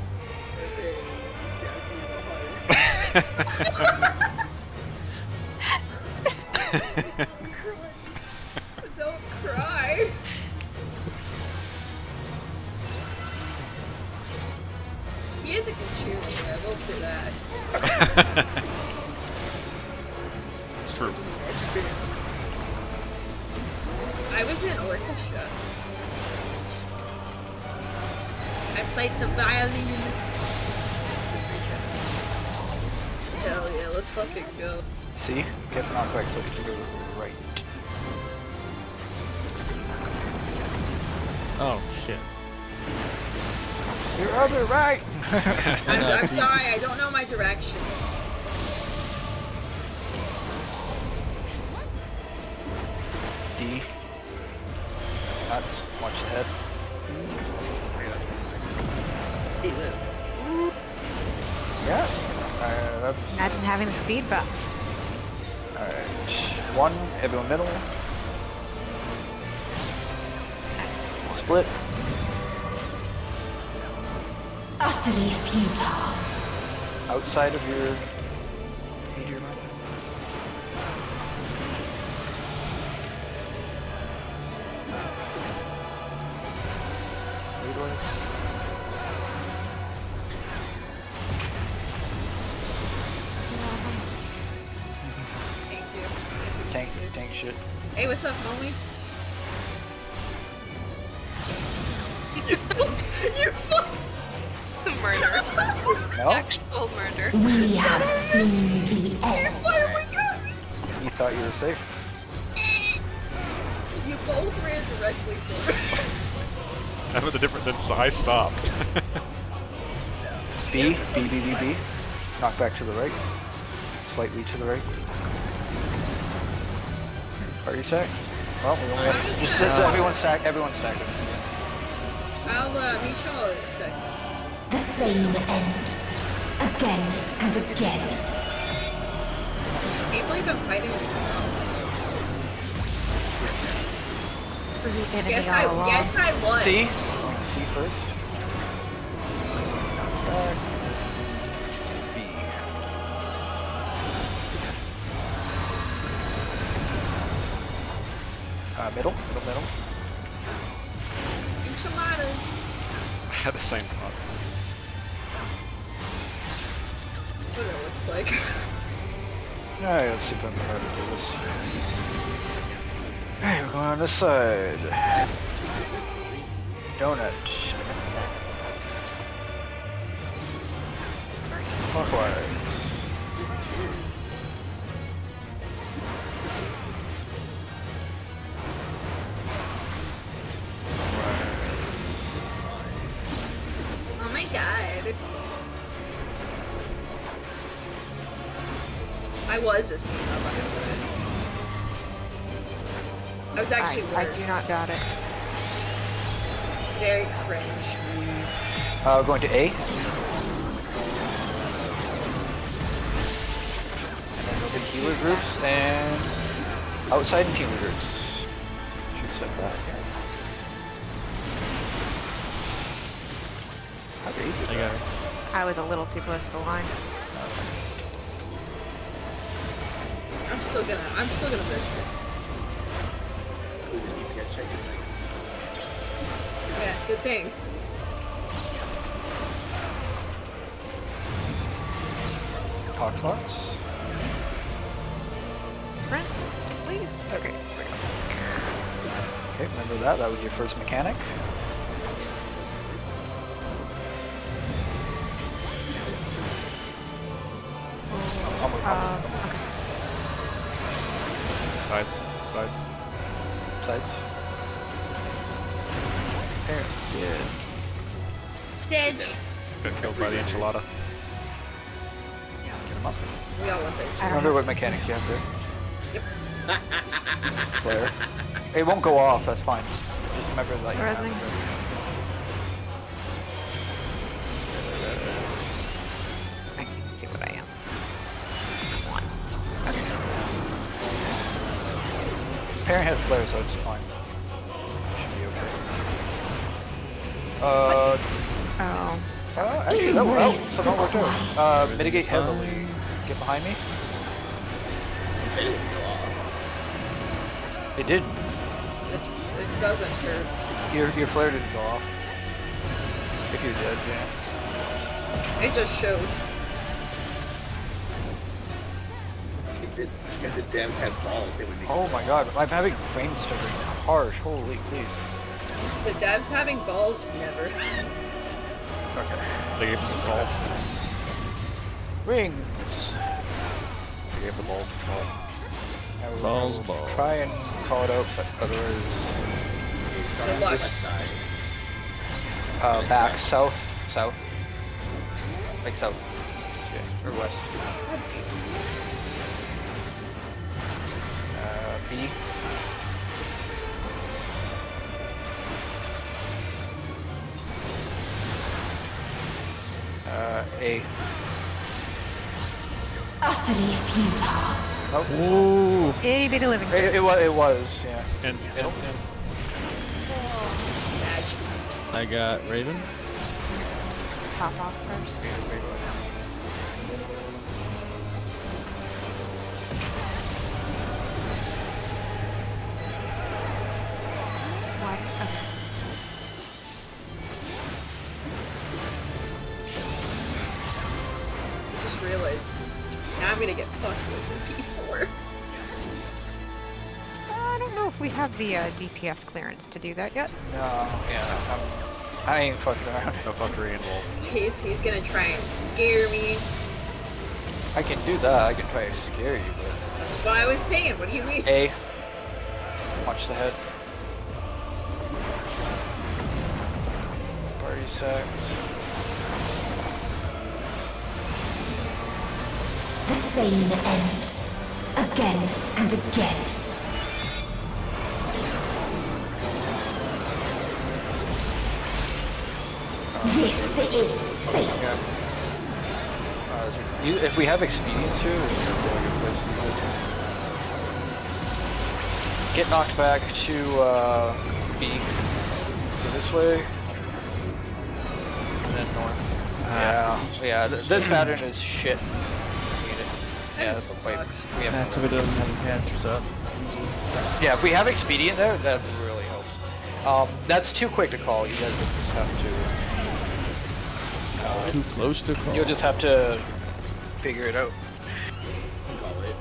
Don't cry. He is a good cheerleader, I will say that. it's true. I was in orchestra. I played the violin. Hell yeah, let's fucking go. See? Get knocked back slightly to the right. Oh shit. Your other right! I'm, I'm sorry, I don't know my directions. D. Nuts. Watch the head. Hey, Liv. Yes. Uh, that's. Imagine having the speed buff. Alright. One, everyone middle. Split. Utterly futile. Outside of your meteor marker. Thank you. Tank, tank shit. Hey, what's up, homies? you fuck. Murder. No? Actual murder. We have seen the You end. finally got me. You thought you were safe. You both ran directly for it. How about the difference in size stopped? B, B, B, B, B. Knock back to the right. Slightly to the right. Party stacks. Well, we only have just, just everyone stack. Everyone stack. I'll uh, meet y'all in a second. The same end. Again and again. I can't believe I'm fighting myself. For the enemy Yes, all I along. yes I was. C. C first. Back. B. Uh, middle, middle, middle. Enchiladas. I had the same thought. That's what it looks like. Alright, let's see if I can how to do this. Alright, we're going on this side. Donut. Clockwise. Oh my god. I was a Sigma, by the way. I was actually I, I worse. do not doubt it. It's very cringe. Uh, going to A. And then open healer groups and outside and healer groups. Should step back. How do you do I got it. I was a little too close to the line. I'm still gonna, I'm still gonna risk it. Ooh, the D P S check is nice. Yeah, good thing. Hot spots. Sprint, please. Okay. Okay, remember that. That was your first mechanic. Um, okay. Sides, sides. Sides. There. Yeah. Dead. Got killed by the enchilada. Get him up. We all want that. I don't Remember know. what mechanics you have there? Yep. Flare. It won't go off, that's fine. Just remember that you have Rising. it. I can see what I am. One. Parent had flare, so it's fine. Should be okay. Uh, Oh. uh actually, that worked out. Somehow worked out. Uh, mitigate heavily. Get behind me. You said it would go off. It did. It, it doesn't hurt. Your your flare didn't go off. If you're dead, yeah. It just shows. If this, if the devs had balls, they would make Oh my god, I'm having frame stuttering. Harsh. Holy please. The devs having balls, never. Okay. They gave him the ball. Rings. They gave the balls the ball. I will, Balls, I will balls. try and call it out, but otherwise. Good luck. Uh, back, south, south. Like south, east, yeah, or west. Uh, B. Uh, A. Utterly futile. Oh, Ooh. Itty bitty living. it, it, was, it was, yeah. And Middle. Snatch. I got Raven. Top off first. Why? Okay. I just realized. Now I'm gonna get fucked with the P four. I don't know if we have the uh, D P S clearance to do that yet. No, yeah, I'm, I ain't fucking around. no fuckery involved. He's, he's gonna try and scare me. I can do that, I can try to scare you, but... That's what I was saying, what do you mean? A. Watch the head. thirty seconds. The same end. Again and again. This is fate. Yeah. Uh, is it- you- if we have expedience here, then you're a really good place to use it. Get knocked back to uh, B. Go this way. And then north. Yeah, yeah. Th this pattern is shit. Hate it. Yeah, that's the fight. We have Yeah, so we don't have the casters up. Yeah, if we have expedient there, that really helps. Um, that's too quick to call. You guys will just have to. Uh, Too close to call. You'll just have to figure it out. Call it.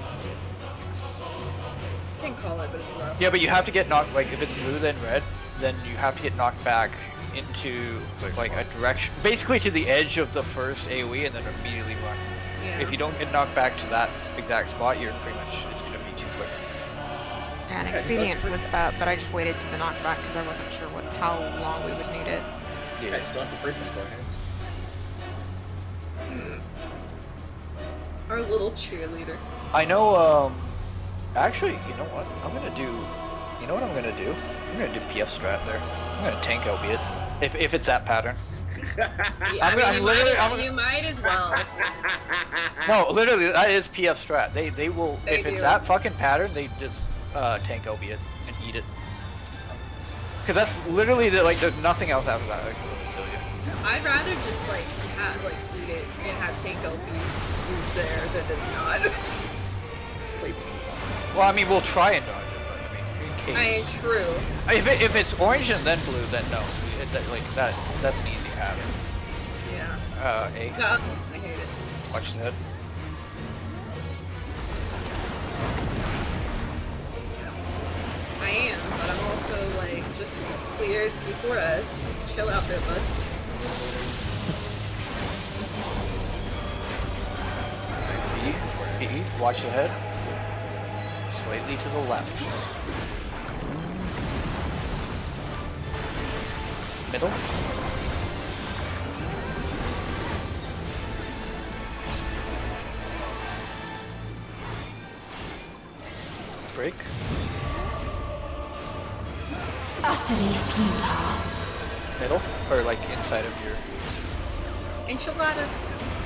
Can't call it, but it's rough. Yeah, but you have to get knocked. Like if it's blue then red, then you have to get knocked back into like like a spot. direction, basically to the edge of the first AoE, and then immediately run. Yeah. If you don't get knocked back to that exact spot, you're pretty much it's gonna be too quick. And Yeah, expedient that's was up, but I just waited to the knockback because I wasn't sure what how long we would need it. Yeah, just lost the first one beforehand. Our little cheerleader. I know. Um, actually, you know what? I'm gonna do. You know what I'm gonna do? I'm gonna do P F strat there. I'm gonna tank albeit if if it's that pattern. Yeah, I'm- I mean, I'm you, literally- might, I'm- you might as well. No, literally, that is P F strat. They they will They if it's do. that fucking pattern, they just uh, tank albeit and eat it. Cause that's literally the, like there's nothing else after that that can really kill you. I'd rather just like have like eat it and have tank L P who's there than just not. Well, I mean, we'll try and dodge it, but I mean, in I mean, case. true. If it, if it's orange and then blue, then no. It, that, like that that's an easy habit. Yeah. Uh, A. No, I hate it. Watch the head. I am, but I'm also like just cleared P four S. Chill out there, bud. B. B. Watch the head. Slightly to the left. Middle. Break. Utterly futile. Middle. Or like inside of your. Enchiladas.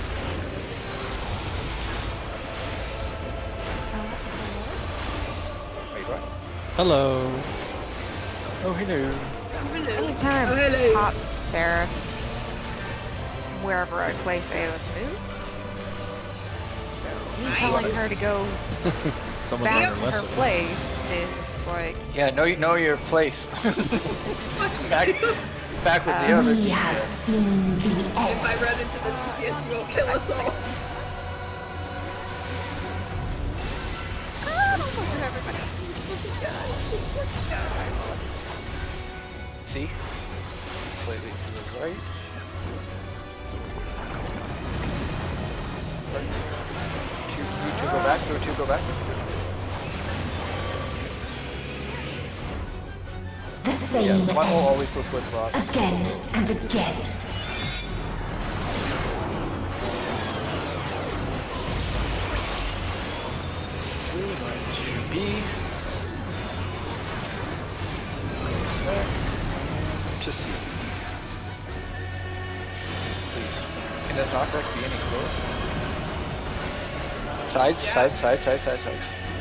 Wait, what? Hello. Oh, hello. Anytime Oh, hello. pop Seraph wherever I place Aos moves. So me Nice. telling her to go Someone's back learned to a her lesson. place is like Yeah, know know your place. back, back with the Um, other. We have seen the If I end. run into the T P S, you won't kill us all. This fucking guy. This fucking guy. See? Slightly to the right. Right. Two, two, two, go back. Two, two, go back. The Yeah, same one will end. always go foot cross. Again and again. Two, nine, two, B. Back. To C. Please. Can that knockback be any slower? Sides, Yeah. side, side, side, side, side.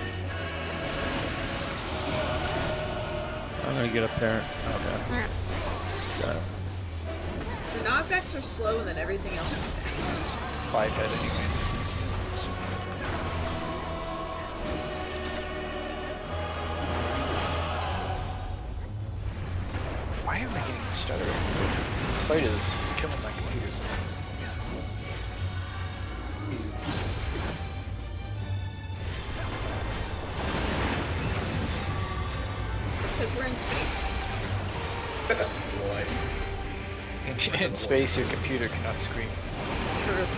I'm gonna get a parent. Okay. Got it. The knockbacks are slow and then everything else is fast. It's five head anyway. Why am I getting the stutter? This fight is killing my computer. Because we're in space. Boy. In, in space, your computer cannot scream. True.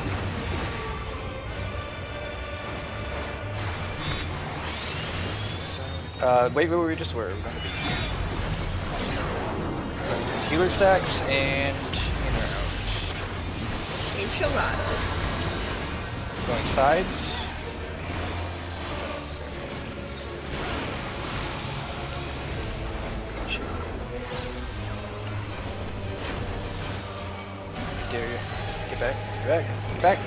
Uh, wait, wait, we just were. We're gonna be. healer stacks and inner out. Enchilada. Going sides. Dare you. Get back. Get back. Get back.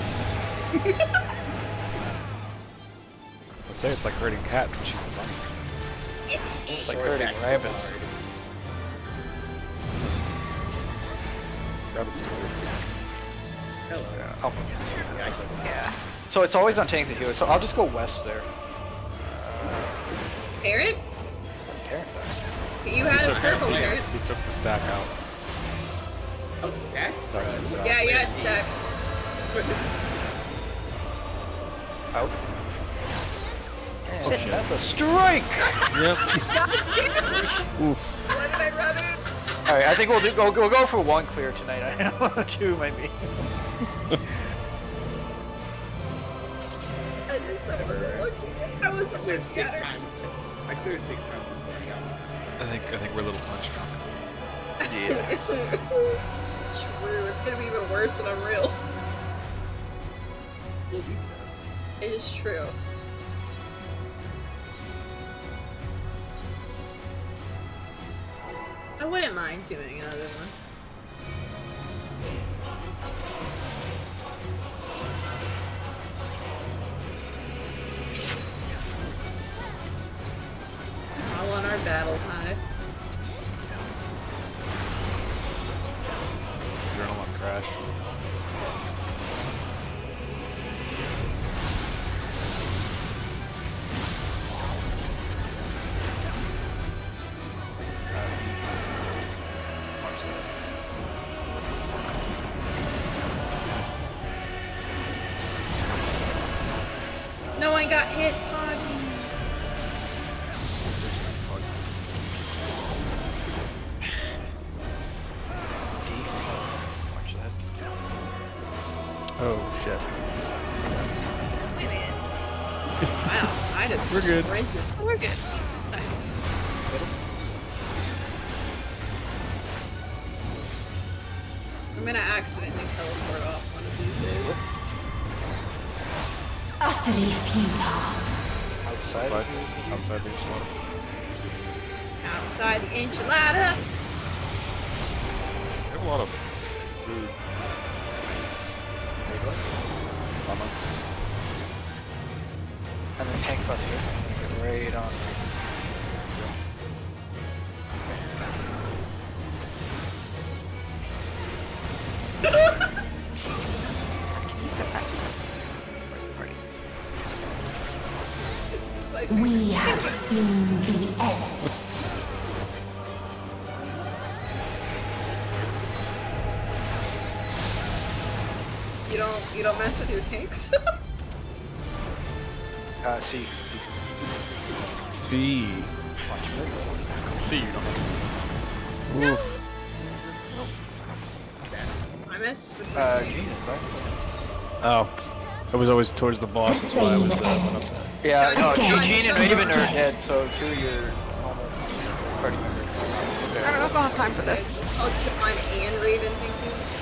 I say it's like herding cats when she's a bunny. It's like herding rabbits. Rabbits do weird things. Hello. Yeah. Oh. Yeah, I clicked. Yeah. So it's always on tanks and healers, so I'll just go west there. Parent? Parent. You had a circle, Parent. He took the stack out. Oh, it's a stack? That was the stack. Yeah, you had stack. Out. Oh, And shit. that's a strike! Yep. Oof. Why did I run it? Alright, I think we'll do go we'll go for one clear tonight. I know two might be. I just I wasn't looking. I wasn't I cleared looking six at her. times. To, I cleared six times this morning. I think I think we're a little punch drunk. Yeah. True, it's gonna be even worse than Unreal. It is true. I wouldn't mind doing another one. All on our battle high. Journal on crash. No one got hit, Poggies. Oh shit. We made it. Wow, I just We're good. sprinted. Oh, we're good. This time. I'm gonna accidentally teleport off one of these days. Utterly futile. Outside. Outside, outside the enchilada. Outside the enchilada. We have a lot of food. Mamas. And then tank bus here. Get raid on. We have seen the end. You don't you don't mess with your tanks? Uh, C. See. See, you don't mess with me. Oof. I messed with Uh, my Gene tanks. is right. Oh. I was always towards the boss, that's why I was uh, went up there. Yeah, no, Johnny, Gene, Johnny, Gene and Johnny. Raven are dead, so two of your normal party members. I don't know if I'll have time for this. Oh, John and Raven, thank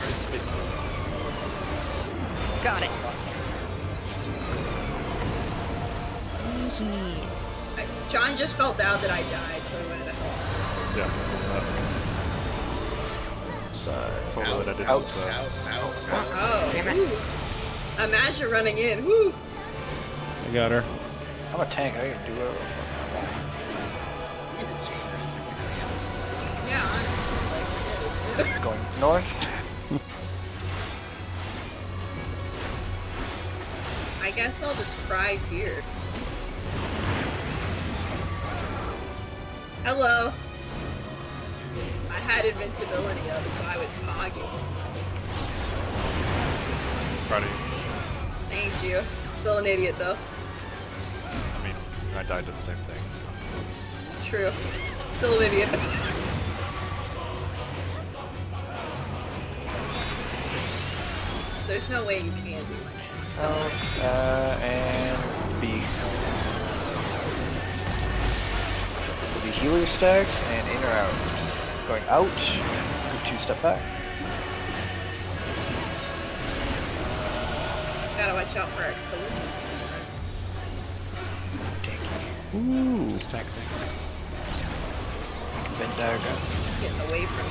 you. Got it. I, John just felt bad that I died, so he wanted to help. Yeah. Uh, totally that I did Out. just, uh, Out, out. Oh, Damn it. whew. Imagine running in. Whoo! I got her. I'm a tank, I can do it. Yeah, honestly, like, Going north. I guess I'll just cry here. Hello. I had invincibility up, so I was pogging. Proud of you. Thank you. Still an idiot though. I mean, I died to the same thing, so. True. Still an idiot. There's no way you can do my job. Out, uh, and B. So the healer stacks and in or out. Going out. Good two step back. Gotta watch out for our toes. Ooh. Stack things. Venn diagram. Getting away from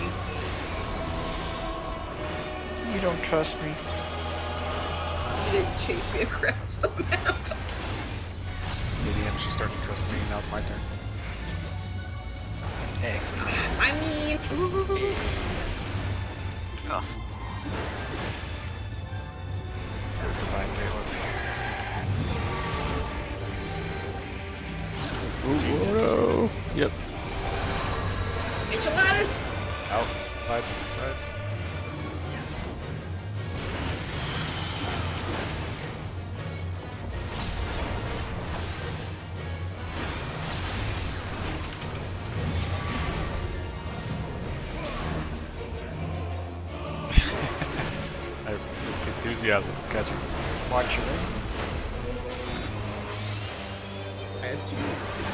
you. You don't trust me. You didn't chase me across the map. Idiot, she's starting to trust me, now it's my turn. I mean... Oh. Find way over here. Ooh, no. Yep. Enchiladas! Out. Sides, sides. I, enthusiasm is catching. Watch your ring. I had two.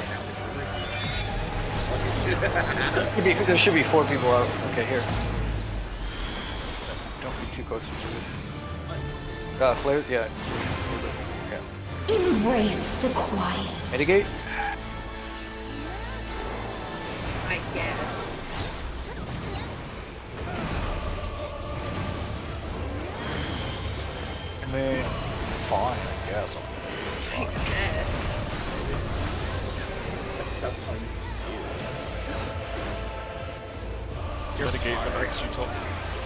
Should be- There should be four people out. Okay, here. Don't be too close to each other. Uh, flare? Yeah. Okay. Embrace the quiet. Mitigate? I guess. I mean, fine, I guess. I guess. Stop telling me Mitigate the breaks you told us.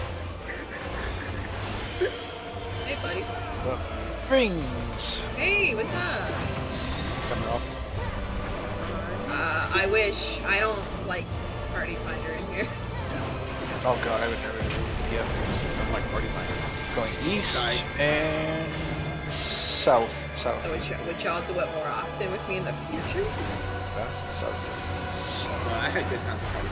Hey, buddy. What's up? Rings! Hey, what's up? Coming off. Uh, I wish. I don't like Party Finder in here. Oh god, I would never do yeah. I'm like party finder. Going east and south. South. So would, y would y'all do it more often with me in the future? West, south. Uh, I had good times with Party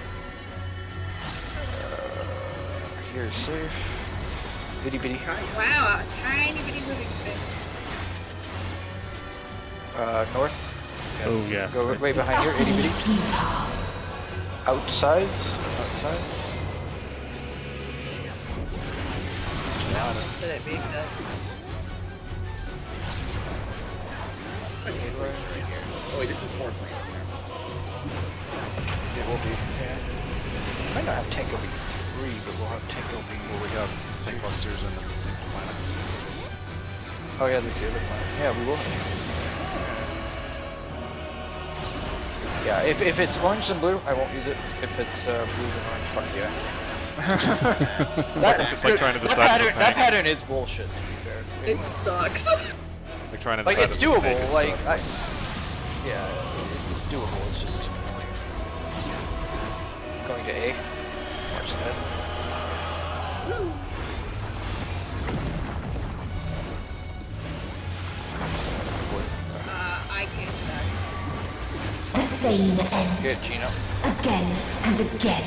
Finder. Uh, here's safe. Bitty bitty. Wow, a tiny bitty living space. Uh, north. Oh yeah. Go right, right behind here, itty bitty. Outsides. Outside. No, instead of being dead. Right here. Oh wait, this is more plane. It will be. Yeah. Might not have tank L B three, but we'll have tank L B. Well, we have tank busters and then the same planets. Oh yeah, there's the other planet. Yeah, we will have. Yeah, if, if it's orange and blue, I won't use it. If it's uh, blue and orange, fuck yeah. that, It's like trying to that decide pattern, if the that tank- pattern is bullshit, to be fair. It sucks. Like trying to Like, decide it's if the snake doable, is, like, uh, I, yeah, it's doable, it's just annoying. Going to A. Watch that. Uh, I can't stack. The same end. Good, Gino. Again and again.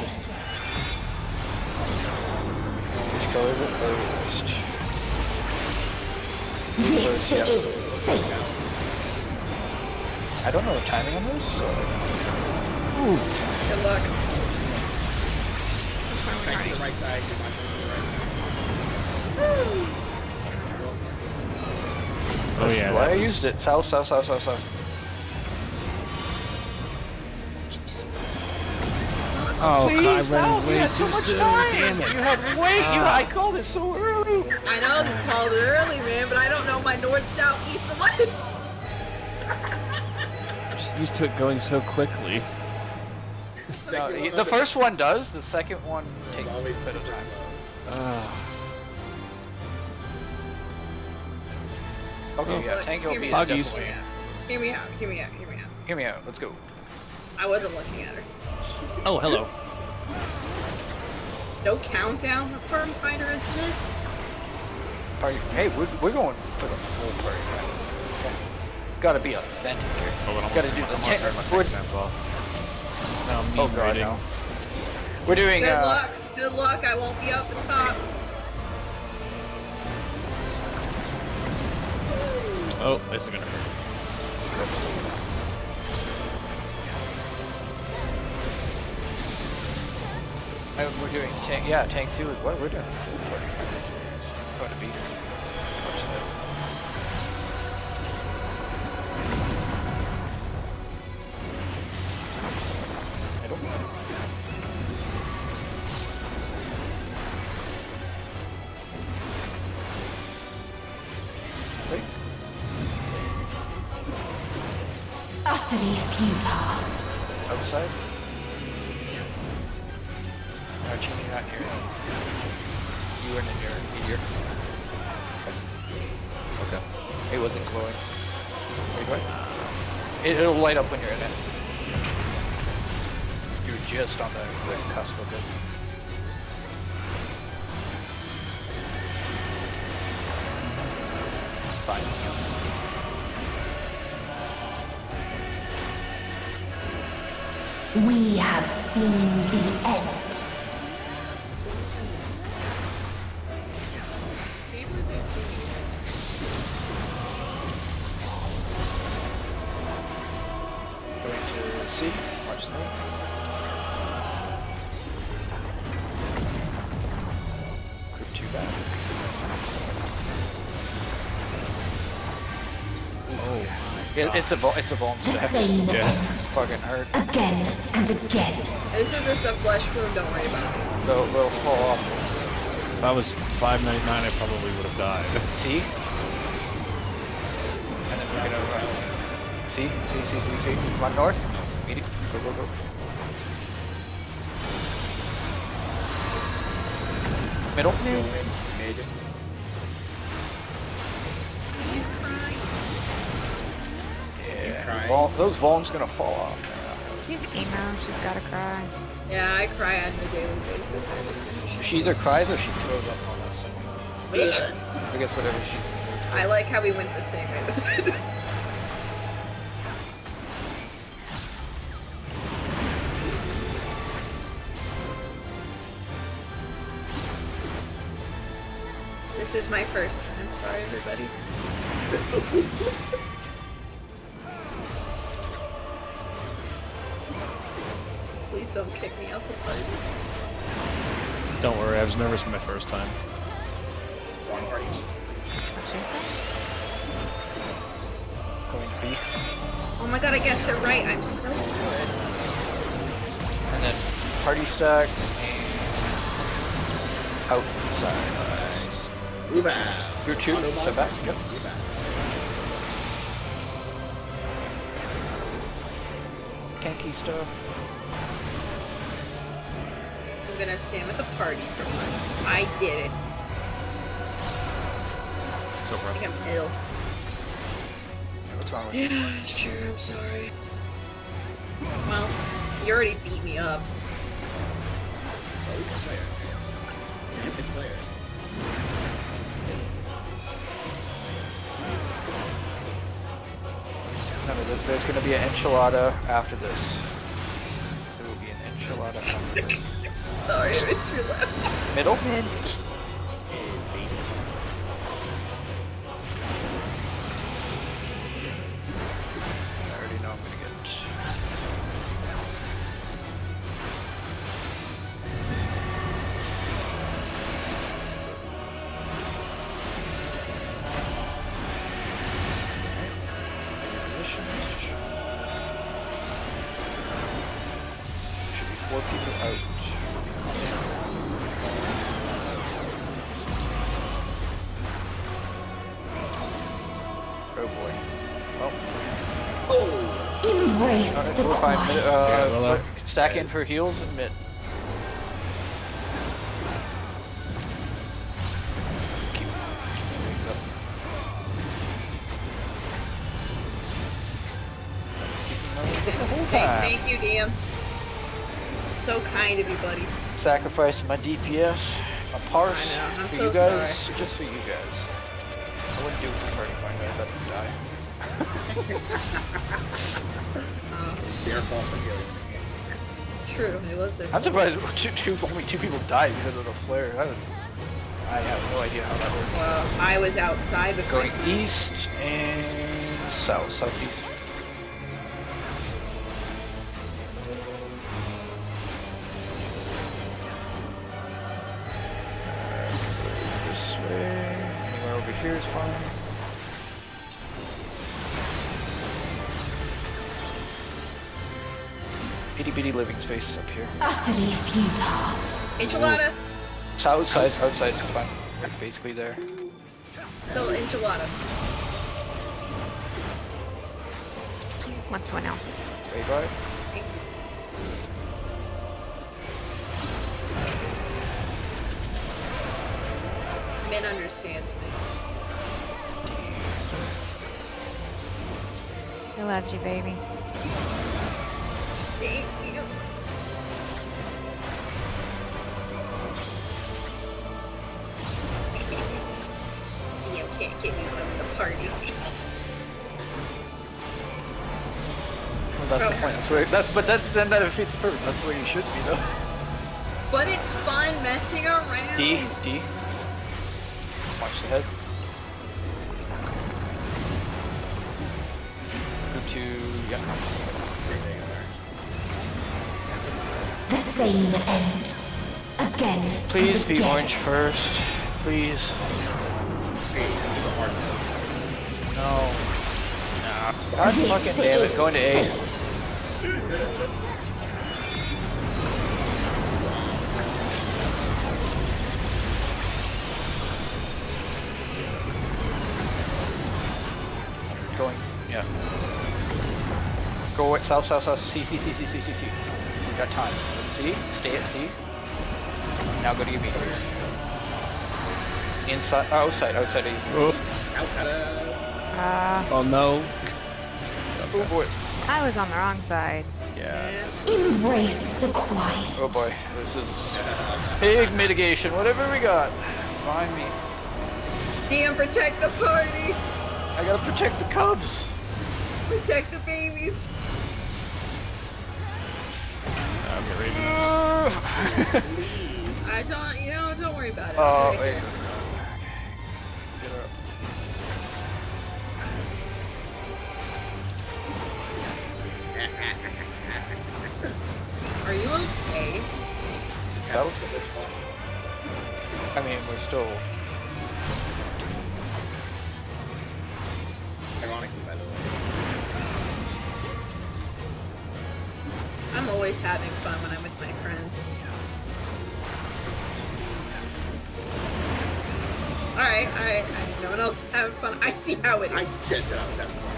Which color is it? First. This First, yeah. is fate. I don't know the timing on this, so... Good luck. Back to the right side. You're not to the right. Oh yeah. Why I that was- used it? South, south, south, south, south. Oh Please, god, I South, ran you way had too so much soon. time. Damn it. You had wait. You, Ah. I called it so early. I know you called it early, man, but I don't know my north, south, east, and west. I'm just used to it going so quickly. No, the first one does. The second one takes a bit of time. Uh, Okay, yeah, Look, tank hear L B me is out, Buggies. definitely. Hear me out, hear me out, hear me out. Hear me out. Let's go. I wasn't looking at her. oh, hello. No countdown for Party Finder is this? Party. Hey, we're, we're going for the full party. Okay. Gotta be authentic here. Oh, but I'm Gotta gonna- do the I'm gonna turn my tank. tank We're, stance off. Now me oh god, raiding. no. We're doing. Good uh, luck, good luck, I won't be out the top. Oh, this is gonna hurt. And we're doing tank, yeah, tank two is what we're doing. Going to be. Middle. Wait. Utterly futile. Outside. Archie, you're not near. You weren't in your meteor. Okay. It wasn't glowing. Wait, what? It, it'll light up when you're in it. You were just on the, the cusp of it. Fine. We have seen the end. Going to C. Watch that. Group two back. Oh. It, it's a vol- it's a vuln stack. Same Yeah. It's fucking hurt. Again and again. This is just a flesh wound, don't worry about it. They'll, they'll fall off. If I was five ninety-nine, I probably would have died. See? And then we're gonna run. See? See, see, see, see. Run north. Meet it. Go, go, go. Middle. Mid. She's crying. Yeah. crying. Vol- those Voln's gonna fall off. She's emo, she's gotta cry. Yeah, I cry on a daily basis. I just She either cries or she throws up on us. I guess whatever she. I like how we went the same way with it. This is my first time. Sorry, everybody. Please don't kick me out the party. Don't worry, I was nervous my first time. Wrong party. Going B. Oh my god, I guessed it right. I'm so good. And then party stack and outside. Move out. You're two. Step back. Yep. Tanky stuff. I'm gonna stand with the party for once. I did it. So I far. think I'm ill. What's wrong with you? Yeah, sure, I'm sorry. Well, you already beat me up. Oh, it's Slayer. It's Slayer. Remember, there's, there's going to be an enchilada after this. There will be an enchilada after this. Sorry, I missed your laugh. Middle? Mid. I already know I'm going to get... Should be four people out. Oh boy. Oh. Embrace Alright, the we're fine. quiet. Mid, uh, Yeah, well, uh, stack in for heals and mid. Keep, keep up. Keep the whole Thank, time. thank you, D M. So kind of you, buddy. Sacrificing my D P S, my parse, I know, I'm for so you guys, sorry. just for you guys. I wouldn't do it for party find, I'd let them die. It's their fault for healing. True, it was their I'm fault. surprised two, two, only two people died because of the flare. I, was, I have no idea how that worked. Well, I was outside with Going my... east and south, southeast. Itty bitty living space up here. Utterly futile. Enchilada. It's outside, outside, it's fine. We're basically there. Still enchilada. What's one else? Raid bar. Thank you. Min understands me. I loved you, baby. Thank you. Dio can't get me out of the party. Well, that's the point. That's where, that's, but that's, then that defeats the purpose. That's where you should be, though. But it's fun messing around. D, D. Watch the head. Group two, yeah. The same end. Again. Please and be again. orange first. Please. No. Nah. God fucking damn it. Going to A. Going, yeah. Go away, south, south, south, C, C, C, C, C, C, C. We got time. C, stay at C. Now go to your B, please. Inside, oh, outside, outside of you. Oh, Uh, oh no. Oh boy. I was on the wrong side. Yeah. Embrace the quiet. Oh boy, this is big mitigation, whatever we got. Find me. Damn, protect the party. I gotta protect the cubs. Protect the babies. I'll get ready. I don't, you know, don't worry about it. Oh, Okay. wait. Get up. Are you okay? South? I mean, we're still. Ironically, by the way. I'm always having fun when I'm with my friends. Alright, alright, alright. No one else is having fun. I see how it is. I said that I was having fun.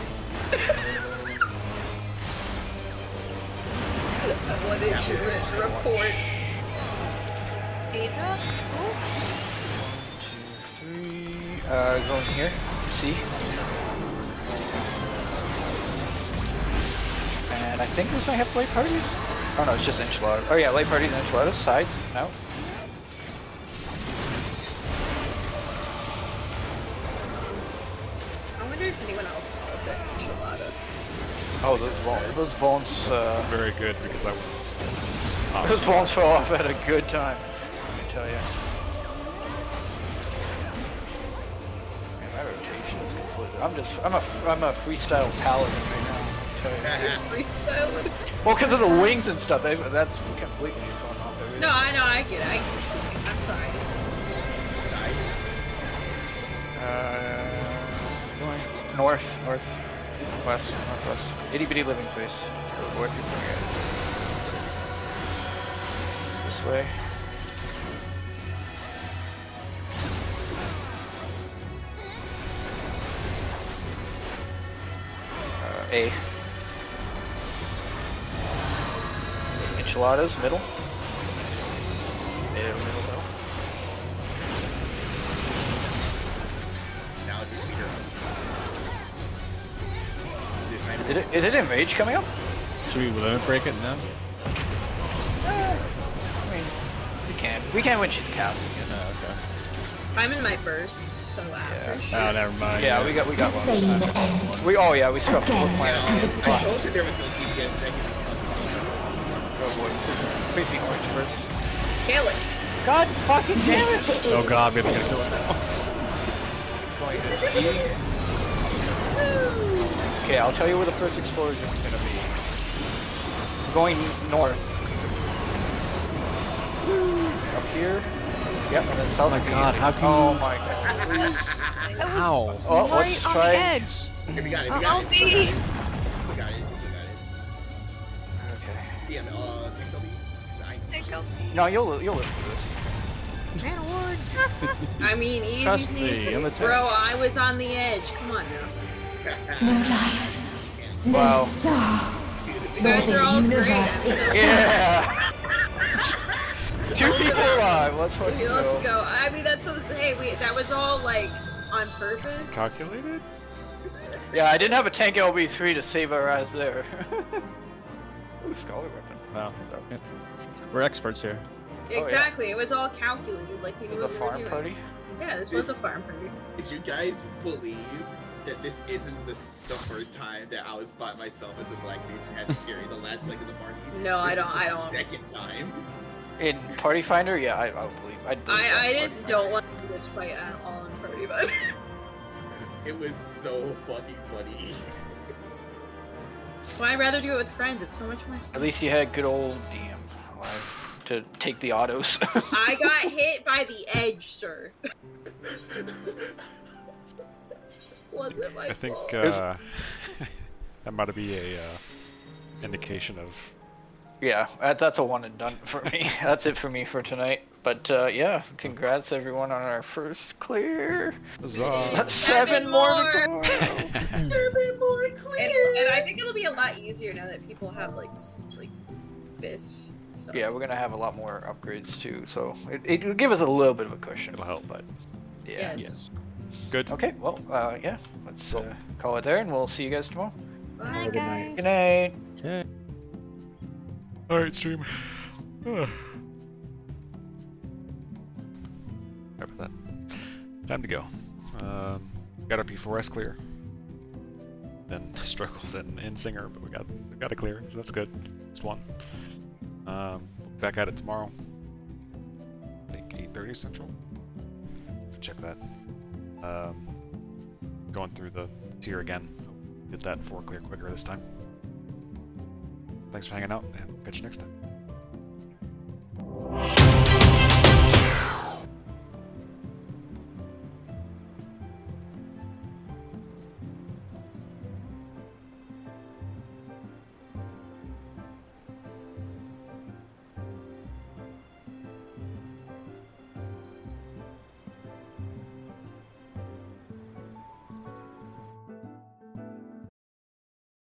I wanted Yeah, to we're re- watching. report. Phaedra? Cool. Three. Uh, going here. C. And I think this might have light parties. Oh no, it's just enchiladas. Oh yeah, light parties and enchiladas. Sides. No. I wonder if anyone else calls it enchilada. Oh, those bones. Those bones. Uh, Very good because I. those bones fell off at a good time. Let me tell you. Man, my rotation is completely. I'm just. I'm a. I'm a freestyle paladin right now. Let me tell you. You're freestyling. Well, because of the wings and stuff, they, that's completely thrown off everything. No, I know, I get it. I get it. I'm sorry. Uh, it's going north, north, west, northwest. Itty bitty living space. Or what you're doing it. This way. Uh, A. Enchiladas, middle. Middle, middle, middle. Now it's just meter. Is it, is it enrage coming up? Should we limit break it now? I mean, we can. We can when she's casting it. Oh, okay. I'm in my burst, so after. Yeah. Shit. Oh, never mind. Yeah, we got we got The one. same Uh, end. we oh yeah, we scrubbed both planets. I told you there was no T P S second. Oh boy, please, please be orange first. Kill it. God fucking damn it! Oh god, we have to get to it now. Going to D. Okay, I'll tell you where the first explosion is gonna be. Going north. Up here. Yep, and then south. Oh my god, how can Oh you- my god. Ow! Oh, right let's on try. the edge. If you got it, if you Oh, got it. B. We got it, we got it. okay. Yeah, but, uh, Tinkle B. I Tinkle No, you'll you'll live through this. Man, award. I mean, easy Trust peasy. me, I'm a tank. Bro, I was on the edge. Come on now. No life. No Wow. soul. You guys are all great. I'm so Yeah. Two people alive. Let's fucking Okay, let's go. go. I mean, that's what. Hey, we that was all like on purpose. Calculated? Yeah, I didn't have a tank L B three to save our ass there. Ooh, scholar weapon. Wow. We're experts here. Exactly. It was all calculated, like we This knew is a what we were farm doing. party. Yeah, this was a farm party. Did you guys believe that this isn't the, the first time that I was by myself as a black mage and had to carry the last leg of the party? No, I This don't. is the I don't. Second time. In Party Finder, yeah, I, I believe. I, believe I, I that just Party don't want to do this fight at all in party, but It was so fucking funny. well, I'd rather do it with friends. It's so much more Finder. At fun. least you had good old D M alive to take the autos. I got hit by the edge, sir. Wasn't my I think fault. uh, that might be a uh, indication of. Yeah, that, that's a one and done for me. That's it for me for tonight. But uh, yeah, congrats everyone on our first clear. Huzzah. Seven more to go. Seven more clear. And, and I think it'll be a lot easier now that people have like s- like this stuff. Yeah, we're gonna have a lot more upgrades too, so it, it'll give us a little bit of a cushion. It'll help. But yeah. Yes. Yes. Good. Okay, well, uh, yeah, let's uh, call it there, and we'll see you guys tomorrow. Bye, Have a good night. guys. Good night. Okay. Alright, stream. Sorry about that. Time to go. Um, got our P four S clear. Then struggled in, in Singer, but we got we got it clear, so that's good. It's one. Um, we'll be back at it tomorrow. I think eight thirty Central. Check that. Um, going through the tier again. Get that four clear quicker this time. Thanks for hanging out, and catch you next time.